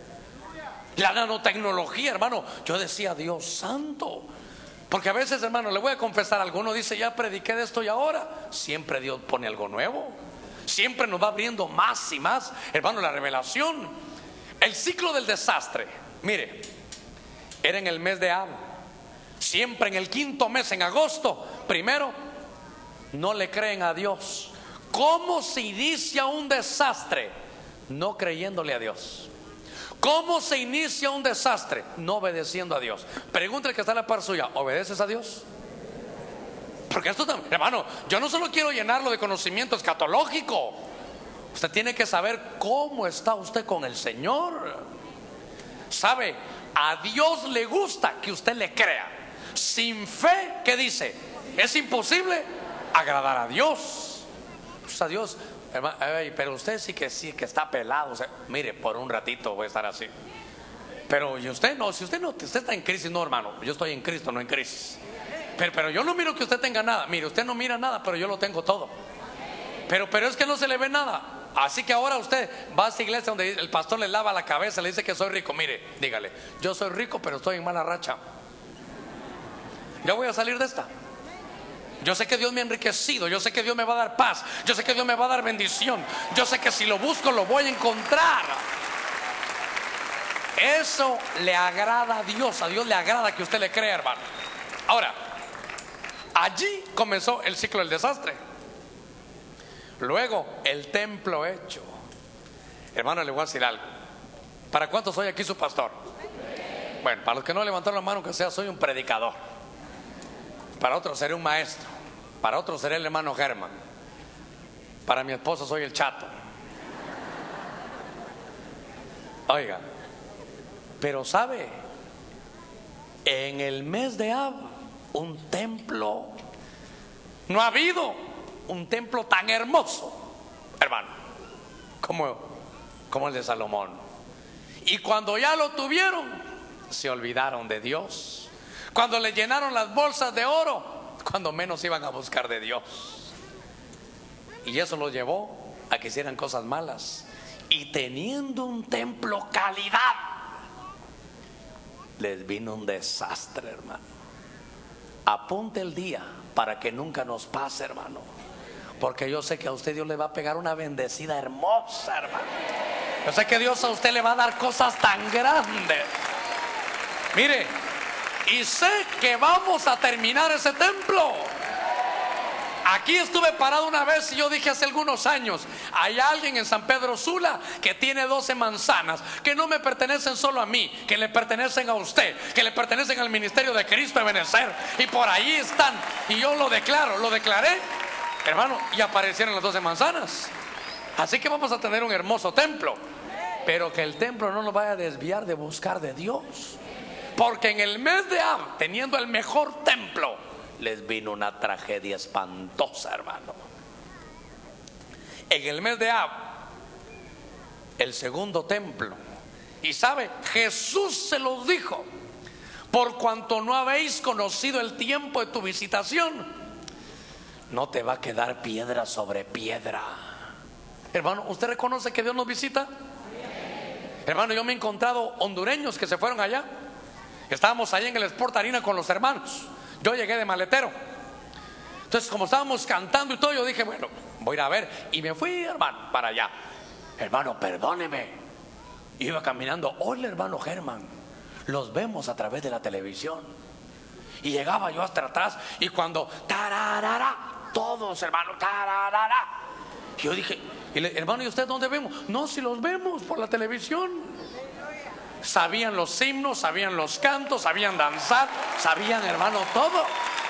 La nanotecnología, hermano. Yo decía, Dios santo. Porque a veces, hermano, le voy a confesar algo. Uno dice, ya prediqué de esto y ahora. Siempre Dios pone algo nuevo. Siempre nos va abriendo más y más, hermano, la revelación. El ciclo del desastre, mire, era en el mes de Ab. Siempre en el quinto mes, en agosto, primero, no le creen a Dios. ¿Cómo se inicia un desastre? No creyéndole a Dios. ¿Cómo se inicia un desastre? No obedeciendo a Dios. Pregúntale que está en la par suya, ¿obedeces a Dios? Porque esto también, hermano, yo no solo quiero llenarlo de conocimiento escatológico. Usted tiene que saber cómo está usted con el Señor. ¿Sabe? A Dios le gusta que usted le crea. Sin fe, ¿qué dice? Es imposible agradar a Dios. Pues a Dios, hermano, ay, pero usted sí que sí que está pelado. O sea, mire, por un ratito voy a estar así. Pero y usted no, si usted no, usted está en crisis, no, hermano. Yo estoy en Cristo, no en crisis. Pero, pero yo no miro que usted tenga nada. Mire, usted no mira nada, pero yo lo tengo todo. Pero, pero es que no se le ve nada. Así que ahora usted va a esa iglesia donde el pastor le lava la cabeza, le dice que soy rico. Mire, dígale, yo soy rico, pero estoy en mala racha. Ya voy a salir de esta. Yo sé que Dios me ha enriquecido. Yo sé que Dios me va a dar paz. Yo sé que Dios me va a dar bendición. Yo sé que si lo busco lo voy a encontrar. Eso le agrada a Dios. A Dios le agrada que usted le crea, hermano. Ahora, allí comenzó el ciclo del desastre. Luego el templo hecho. Hermano, le voy a decir algo. ¿Para cuántos soy aquí su pastor? Bueno, para los que no levantaron la mano, que sea, soy un predicador. Para otros seré un maestro. Para otros seré el hermano Germán. Para mi esposa soy el chato. Oiga, pero sabe, en el mes de Ab, un templo, no ha habido un templo tan hermoso, hermano, como, como el de Salomón. Y cuando ya lo tuvieron, se olvidaron de Dios. Cuando le llenaron las bolsas de oro, cuando menos iban a buscar de Dios. Y eso los llevó a que hicieran cosas malas. Y teniendo un templo calidad, les vino un desastre, hermano. Apunte el día para que nunca nos pase, hermano. Porque yo sé que a usted Dios le va a pegar una bendecida hermosa, hermano. Yo sé que Dios a usted le va a dar cosas tan grandes. Mire, y sé que vamos a terminar ese templo. Aquí estuve parado una vez y yo dije hace algunos años: hay alguien en San Pedro Sula que tiene doce manzanas que no me pertenecen solo a mí, que le pertenecen a usted, que le pertenecen al ministerio de Cristo de Benecer, y por ahí están. Y yo lo declaro, lo declaré, hermano, y aparecieron las doce manzanas. Así que vamos a tener un hermoso templo, pero que el templo no nos vaya a desviar de buscar de Dios. Porque en el mes de Ab, teniendo el mejor templo, les vino una tragedia espantosa, hermano. En el mes de Ab, el segundo templo. Y sabe, Jesús se los dijo: por cuanto no habéis conocido el tiempo de tu visitación, no te va a quedar piedra sobre piedra. Hermano, ¿usted reconoce que Dios nos visita? Hermano, yo me he encontrado hondureños que se fueron allá. Estábamos allá en el Sport Arena con los hermanos. Yo llegué de maletero. Entonces, como estábamos cantando y todo, yo dije, bueno, voy a ir a ver. Y me fui, hermano, para allá. Hermano, perdóneme. Iba caminando: hola, hermano Germán, los vemos a través de la televisión. Y llegaba yo hasta atrás, y cuando tararara, todos, hermano, tararara. Yo dije, hermano, ¿y ustedes dónde vemos? No, si los vemos por la televisión. Sabían los himnos, sabían los cantos, sabían danzar, sabían, hermano, todo.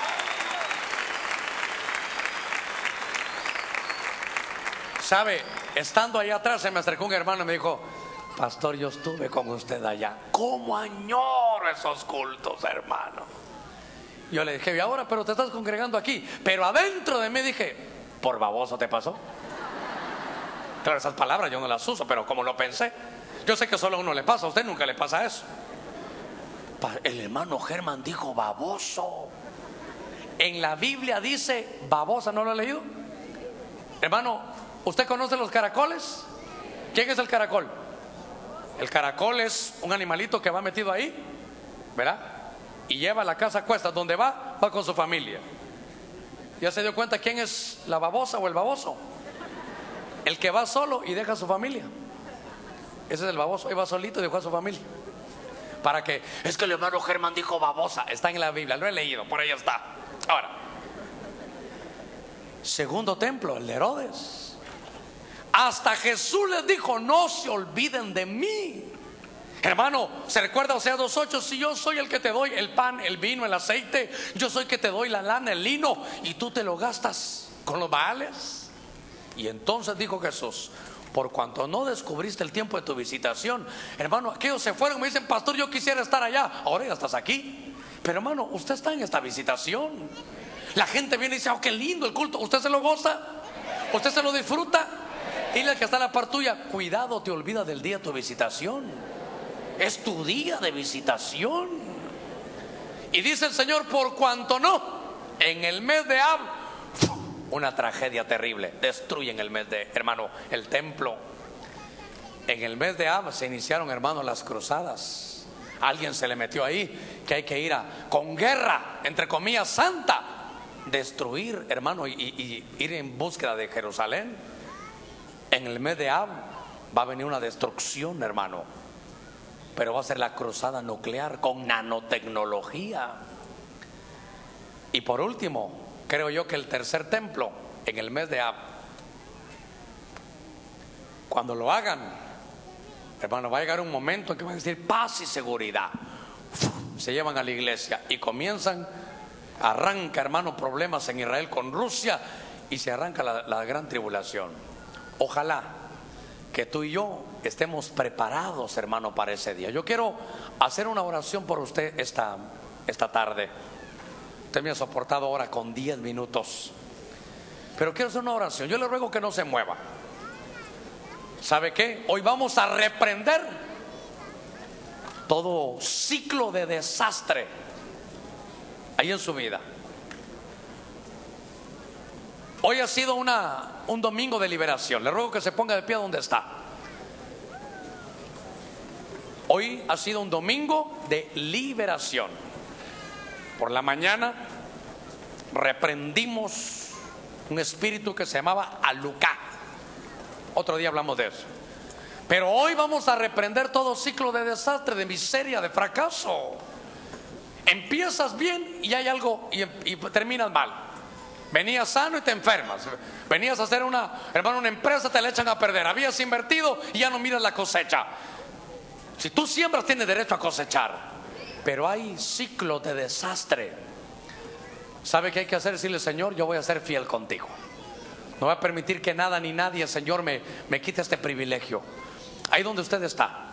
Sabe, estando allá atrás, se me acercó un hermano y me dijo: pastor, yo estuve con usted allá. ¿Cómo añoro esos cultos, hermano? Yo le dije: y ahora, pero te estás congregando aquí. Pero adentro de mí dije: ¿por baboso te pasó? Claro, esas palabras yo no las uso, pero como lo pensé, yo sé que solo a uno le pasa, a usted nunca le pasa eso. El hermano Germán dijo baboso. En la Biblia dice babosa, ¿no lo ha leído? Hermano, ¿usted conoce los caracoles? ¿Quién es el caracol? El caracol es un animalito que va metido ahí, ¿verdad? Y lleva la casa a cuestas. Donde va, va con su familia. ¿Ya se dio cuenta quién es la babosa o el baboso? El que va solo y deja a su familia. Ese es el baboso. Él va solito y dejó a su familia. Para que, es que el hermano Germán dijo babosa. Está en la Biblia, lo he leído, por ahí está. Ahora, segundo templo, el de Herodes. Hasta Jesús les dijo: no se olviden de mí. Hermano, ¿se recuerda Oseas dos ocho? Si yo soy el que te doy el pan, el vino, el aceite, yo soy el que te doy la lana, el lino, y tú te lo gastas con los baales. Y entonces dijo Jesús: por cuanto no descubriste el tiempo de tu visitación. Hermano, aquellos se fueron, me dicen: pastor, yo quisiera estar allá. Ahora ya estás aquí. Pero hermano, usted está en esta visitación. La gente viene y dice: oh, qué lindo el culto. ¿Usted se lo goza? ¿Usted se lo disfruta? Dile al que está a la par tuya: cuidado, te olvida del día de tu visitación. Es tu día de visitación. Y dice el Señor: por cuanto no, en el mes de Ab, una tragedia terrible, destruyen el mes de, hermano, el templo. En el mes de Ab se iniciaron, hermano, las cruzadas. Alguien se le metió ahí que hay que ir a, con guerra, entre comillas, santa, destruir, hermano, y, y, y ir en búsqueda de Jerusalén. En el mes de Ab va a venir una destrucción, hermano, pero va a ser la cruzada nuclear con nanotecnología. Y por último, creo yo que el tercer templo, en el mes de Ab, cuando lo hagan, hermano, va a llegar un momento en que van a decir paz y seguridad. Se llevan a la iglesia y comienzan, arranca, hermano, problemas en Israel con Rusia, y se arranca la, la gran tribulación. Ojalá que tú y yo estemos preparados, hermano, para ese día. Yo quiero hacer una oración por usted esta, esta tarde. Usted me ha soportado ahora con diez minutos, pero quiero hacer una oración. Yo le ruego que no se mueva. ¿Sabe qué? Hoy vamos a reprender todo ciclo de desastre ahí en su vida. Hoy ha sido una, un domingo de liberación. Le ruego que se ponga de pie donde está. Hoy ha sido un domingo de liberación. Por la mañana reprendimos un espíritu que se llamaba Alucá. Otro día hablamos de eso. Pero hoy vamos a reprender todo ciclo de desastre, de miseria, de fracaso. Empiezas bien y hay algo y, y terminas mal. Venías sano y te enfermas. Venías a hacer una, hermano, una empresa, te la echan a perder. Habías invertido y ya no miras la cosecha. Si tú siembras, tienes derecho a cosechar. Pero hay ciclos de desastre. ¿Sabe qué hay que hacer? Decirle: Señor, yo voy a ser fiel contigo. No voy a permitir que nada ni nadie, Señor, me, me quite este privilegio. Ahí donde usted está,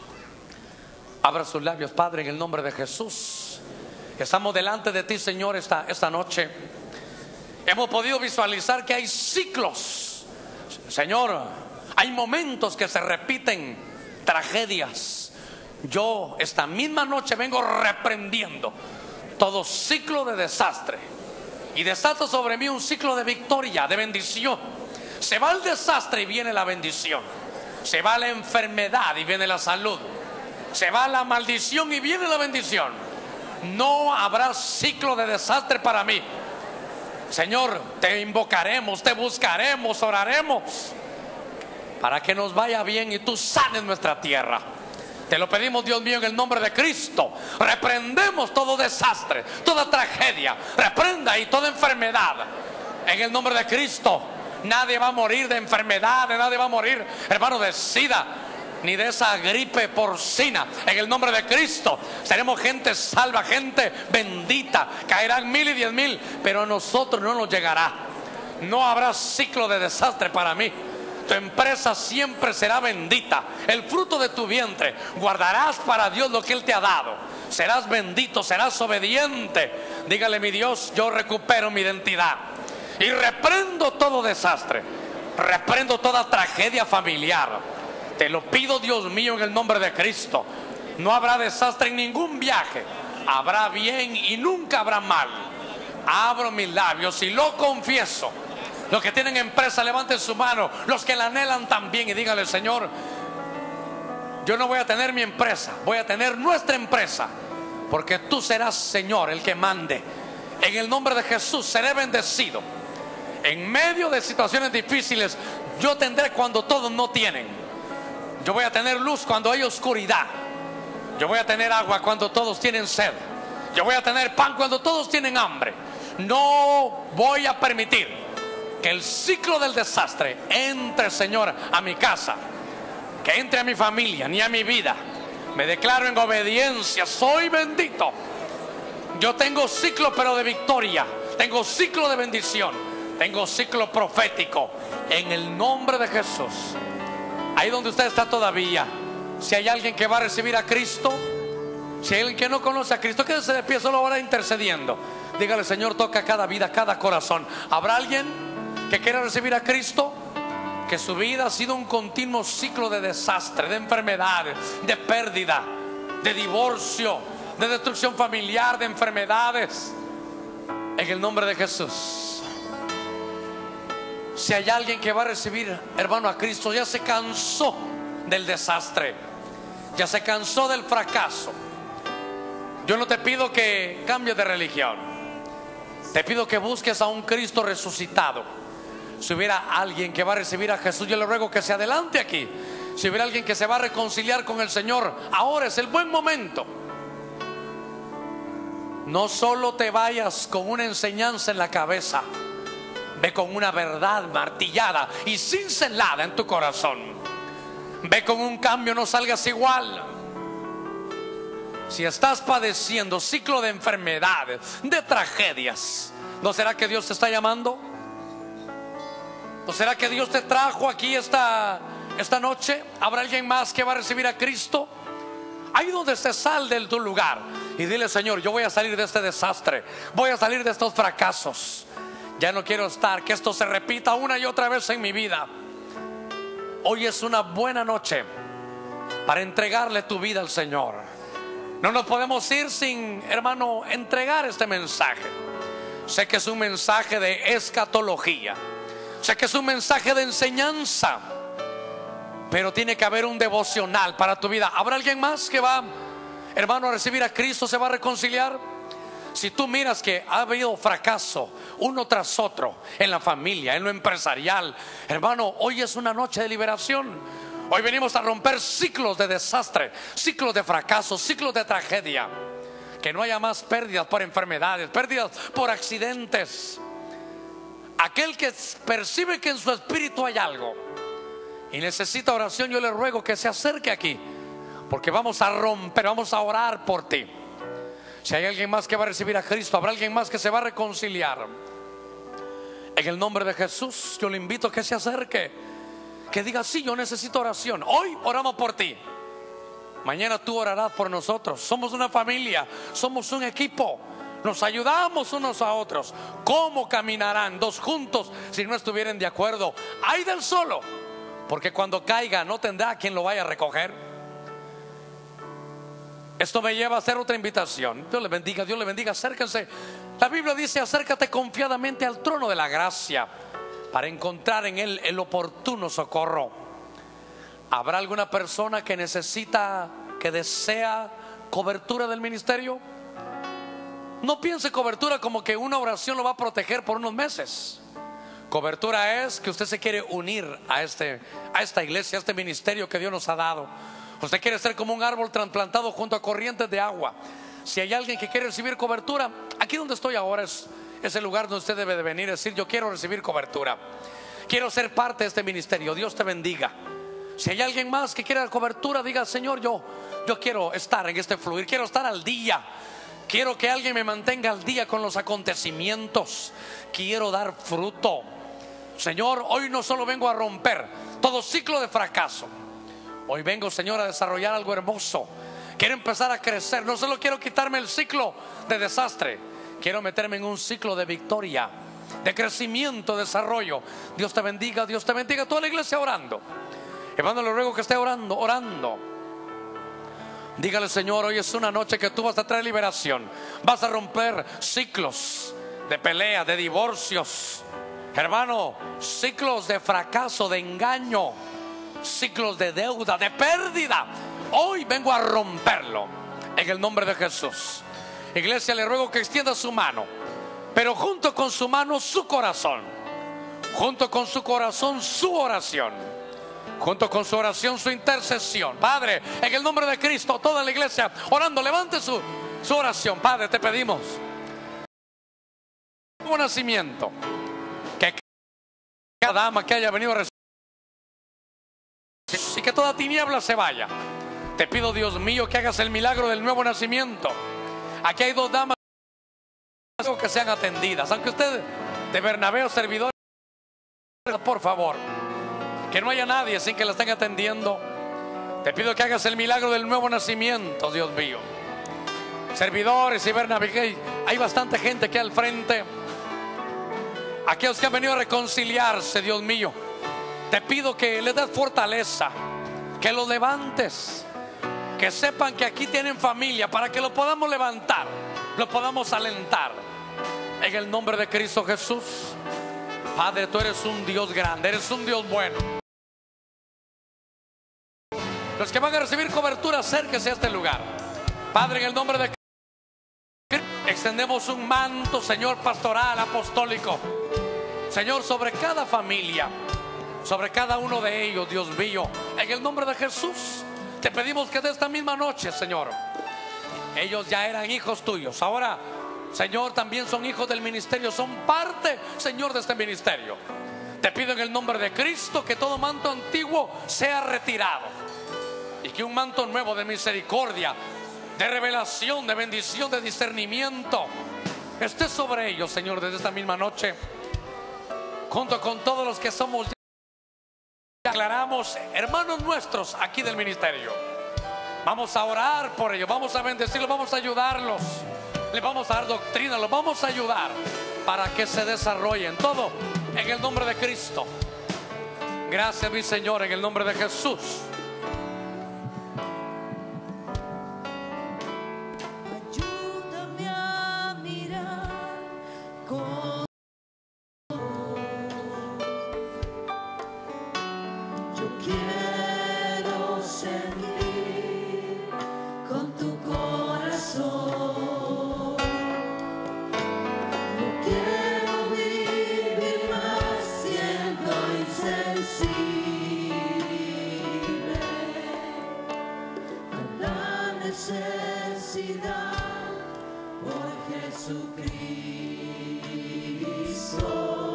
abra sus labios. Padre, en el nombre de Jesús, estamos delante de ti, Señor, esta, esta noche. Hemos podido visualizar que hay ciclos, Señor. Hay momentos que se repiten, tragedias. Yo esta misma noche vengo reprendiendo todo ciclo de desastre y desato sobre mí un ciclo de victoria, de bendición. Se va el desastre y viene la bendición. Se va la enfermedad y viene la salud. Se va la maldición y viene la bendición. No habrá ciclo de desastre para mí. Señor, te invocaremos, te buscaremos, oraremos para que nos vaya bien y tú sanes nuestra tierra. Te lo pedimos, Dios mío, en el nombre de Cristo. Reprendemos todo desastre, toda tragedia. Reprenda y toda enfermedad en el nombre de Cristo. Nadie va a morir de enfermedad, nadie va a morir, hermano, de sida, ni de esa gripe porcina. En el nombre de Cristo seremos gente salva, gente bendita. Caerán mil y diez mil, pero a nosotros no nos llegará. No habrá ciclo de desastre para mí. Tu empresa siempre será bendita. El fruto de tu vientre guardarás para Dios lo que Él te ha dado. Serás bendito, serás obediente. Dígale: mi Dios, yo recupero mi identidad y reprendo todo desastre, reprendo toda tragedia familiar. Te lo pido, Dios mío, en el nombre de Cristo. No habrá desastre en ningún viaje. Habrá bien y nunca habrá mal. Abro mis labios y lo confieso. Los que tienen empresa, levanten su mano. Los que la anhelan también, y díganle: Señor, yo no voy a tener mi empresa, voy a tener nuestra empresa, porque tú serás, Señor, el que mande. En el nombre de Jesús seré bendecido. En medio de situaciones difíciles, yo tendré cuando todos no tienen. Yo voy a tener luz cuando hay oscuridad. Yo voy a tener agua cuando todos tienen sed. Yo voy a tener pan cuando todos tienen hambre. No voy a permitir que el ciclo del desastre entre, Señor, a mi casa, que entre a mi familia, ni a mi vida. Me declaro en obediencia. Soy bendito. Yo tengo ciclo, pero de victoria. Tengo ciclo de bendición. Tengo ciclo profético. En el nombre de Jesús. Ahí donde usted está todavía, si hay alguien que va a recibir a Cristo, si hay alguien que no conoce a Cristo, quédese de pie solo ahora intercediendo. Dígale: Señor, toca cada vida, cada corazón. ¿Habrá alguien que quiera recibir a Cristo? Que su vida ha sido un continuo ciclo de desastre, de enfermedades, de pérdida, de divorcio, de destrucción familiar, de enfermedades. En el nombre de Jesús. Si hay alguien que va a recibir, hermano, a Cristo, ya se cansó del desastre, ya se cansó del fracaso. Yo no te pido que cambies de religión. Te pido que busques a un Cristo resucitado. Si hubiera alguien que va a recibir a Jesús, yo le ruego que se adelante aquí. Si hubiera alguien que se va a reconciliar con el Señor, ahora es el buen momento. No solo te vayas con una enseñanza en la cabeza, ve con una verdad martillada y cincelada en tu corazón. Ve con un cambio, no salgas igual. Si estás padeciendo ciclo de enfermedades, de tragedias, ¿no será que Dios te está llamando? ¿No será que Dios te trajo aquí esta, esta noche? ¿Habrá alguien más que va a recibir a Cristo? Ahí donde se sal de tu lugar y dile: Señor, yo voy a salir de este desastre, voy a salir de estos fracasos. Ya no quiero estar, que esto se repita una y otra vez en mi vida. Hoy es una buena noche para entregarle tu vida al Señor. No nos podemos ir sin, hermano, entregar este mensaje. Sé que es un mensaje de escatología, sé que es un mensaje de enseñanza, pero tiene que haber un devocional para tu vida. ¿Habrá alguien más que va, hermano, a recibir a Cristo, se va a reconciliar? Si tú miras que ha habido fracaso uno tras otro en la familia, en lo empresarial, hermano, hoy es una noche de liberación. Hoy venimos a romper ciclos de desastre, ciclos de fracaso, ciclos de tragedia. Que no haya más pérdidas por enfermedades, pérdidas por accidentes. aquel que percibe que en su espíritu hay algo y necesita oración, yo le ruego que se acerque aquí, porque vamos a romper, vamos a orar por ti. Si hay alguien más que va a recibir a Cristo, habrá alguien más que se va a reconciliar. En el nombre de Jesús, yo le invito a que se acerque, que diga: sí, yo necesito oración. Hoy oramos por ti, mañana tú orarás por nosotros. Somos una familia, somos un equipo, nos ayudamos unos a otros. ¿Cómo caminarán dos juntos si no estuvieran de acuerdo? Ay del solo, porque cuando caiga no tendrá quien lo vaya a recoger. Esto me lleva a hacer otra invitación. Dios le bendiga, Dios le bendiga, acérquense. La Biblia dice: acércate confiadamente al trono de la gracia para encontrar en él el oportuno socorro. ¿Habrá alguna persona que necesita, que desea cobertura del ministerio? No piense cobertura como que una oración lo va a proteger por unos meses. Cobertura es que usted se quiere unir a, este, a esta iglesia, a este ministerio que Dios nos ha dado. Usted quiere ser como un árbol trasplantado junto a corrientes de agua. Si hay alguien que quiere recibir cobertura, aquí donde estoy ahora es, es el lugar donde usted debe de venir y decir: yo quiero recibir cobertura, quiero ser parte de este ministerio. Dios te bendiga. Si hay alguien más que quiera cobertura, diga: Señor, yo, yo quiero estar en este fluir, quiero estar al día, quiero que alguien me mantenga al día con los acontecimientos, quiero dar fruto. Señor, hoy no solo vengo a romper todo ciclo de fracaso, hoy vengo, Señor, a desarrollar algo hermoso. Quiero empezar a crecer. No solo quiero quitarme el ciclo de desastre, quiero meterme en un ciclo de victoria, de crecimiento, desarrollo. Dios te bendiga, Dios te bendiga. Toda la iglesia orando. Hermano, le ruego que esté orando, orando. Dígale: Señor, hoy es una noche que tú vas a traer liberación. Vas a romper ciclos de pelea, de divorcios, hermano, ciclos de fracaso, de engaño, ciclos de deuda, de pérdida. Hoy vengo a romperlo en el nombre de Jesús. Iglesia, le ruego que extienda su mano, pero junto con su mano su corazón, junto con su corazón su oración, junto con su oración su intercesión. Padre, en el nombre de Cristo, toda la iglesia orando, levante su, su oración. Padre, te pedimos un nacimiento, que cada dama que haya venido a recibir y que toda tiniebla se vaya. Te pido, Dios mío, que hagas el milagro del nuevo nacimiento. Aquí hay dos damas que sean atendidas, aunque usted de Bernabé o servidor, por favor, que no haya nadie sin que la estén atendiendo. Te pido que hagas el milagro del nuevo nacimiento, Dios mío. Servidores y Bernabé, hay bastante gente aquí al frente, aquellos que han venido a reconciliarse, Dios mío. Te pido que les des fortaleza, que los levantes, que sepan que aquí tienen familia, para que lo podamos levantar, lo podamos alentar en el nombre de Cristo Jesús. Padre, tú eres un Dios grande, eres un Dios bueno. Los que van a recibir cobertura, acérquense a este lugar. Padre, en el nombre de Cristo, extendemos un manto, Señor, pastoral, apostólico, Señor, sobre cada familia, sobre cada uno de ellos, Dios mío. En el nombre de Jesús te pedimos que de esta misma noche, Señor, ellos ya eran hijos tuyos, ahora, Señor, también son hijos del ministerio, son parte, Señor, de este ministerio. Te pido en el nombre de Cristo que todo manto antiguo sea retirado y que un manto nuevo de misericordia, de revelación, de bendición, de discernimiento esté sobre ellos, Señor, desde esta misma noche, junto con todos los que somos, declaramos hermanos nuestros aquí del ministerio. Vamos a orar por ellos, vamos a bendecirlos, vamos a ayudarlos, les vamos a dar doctrina, los vamos a ayudar para que se desarrollen todo en el nombre de Cristo. Gracias, mi Señor, en el nombre de Jesús. Ayúdame a mirar con yo quiero sentir con tu corazón. No quiero vivir más siendo insensible a la necesidad por Jesucristo.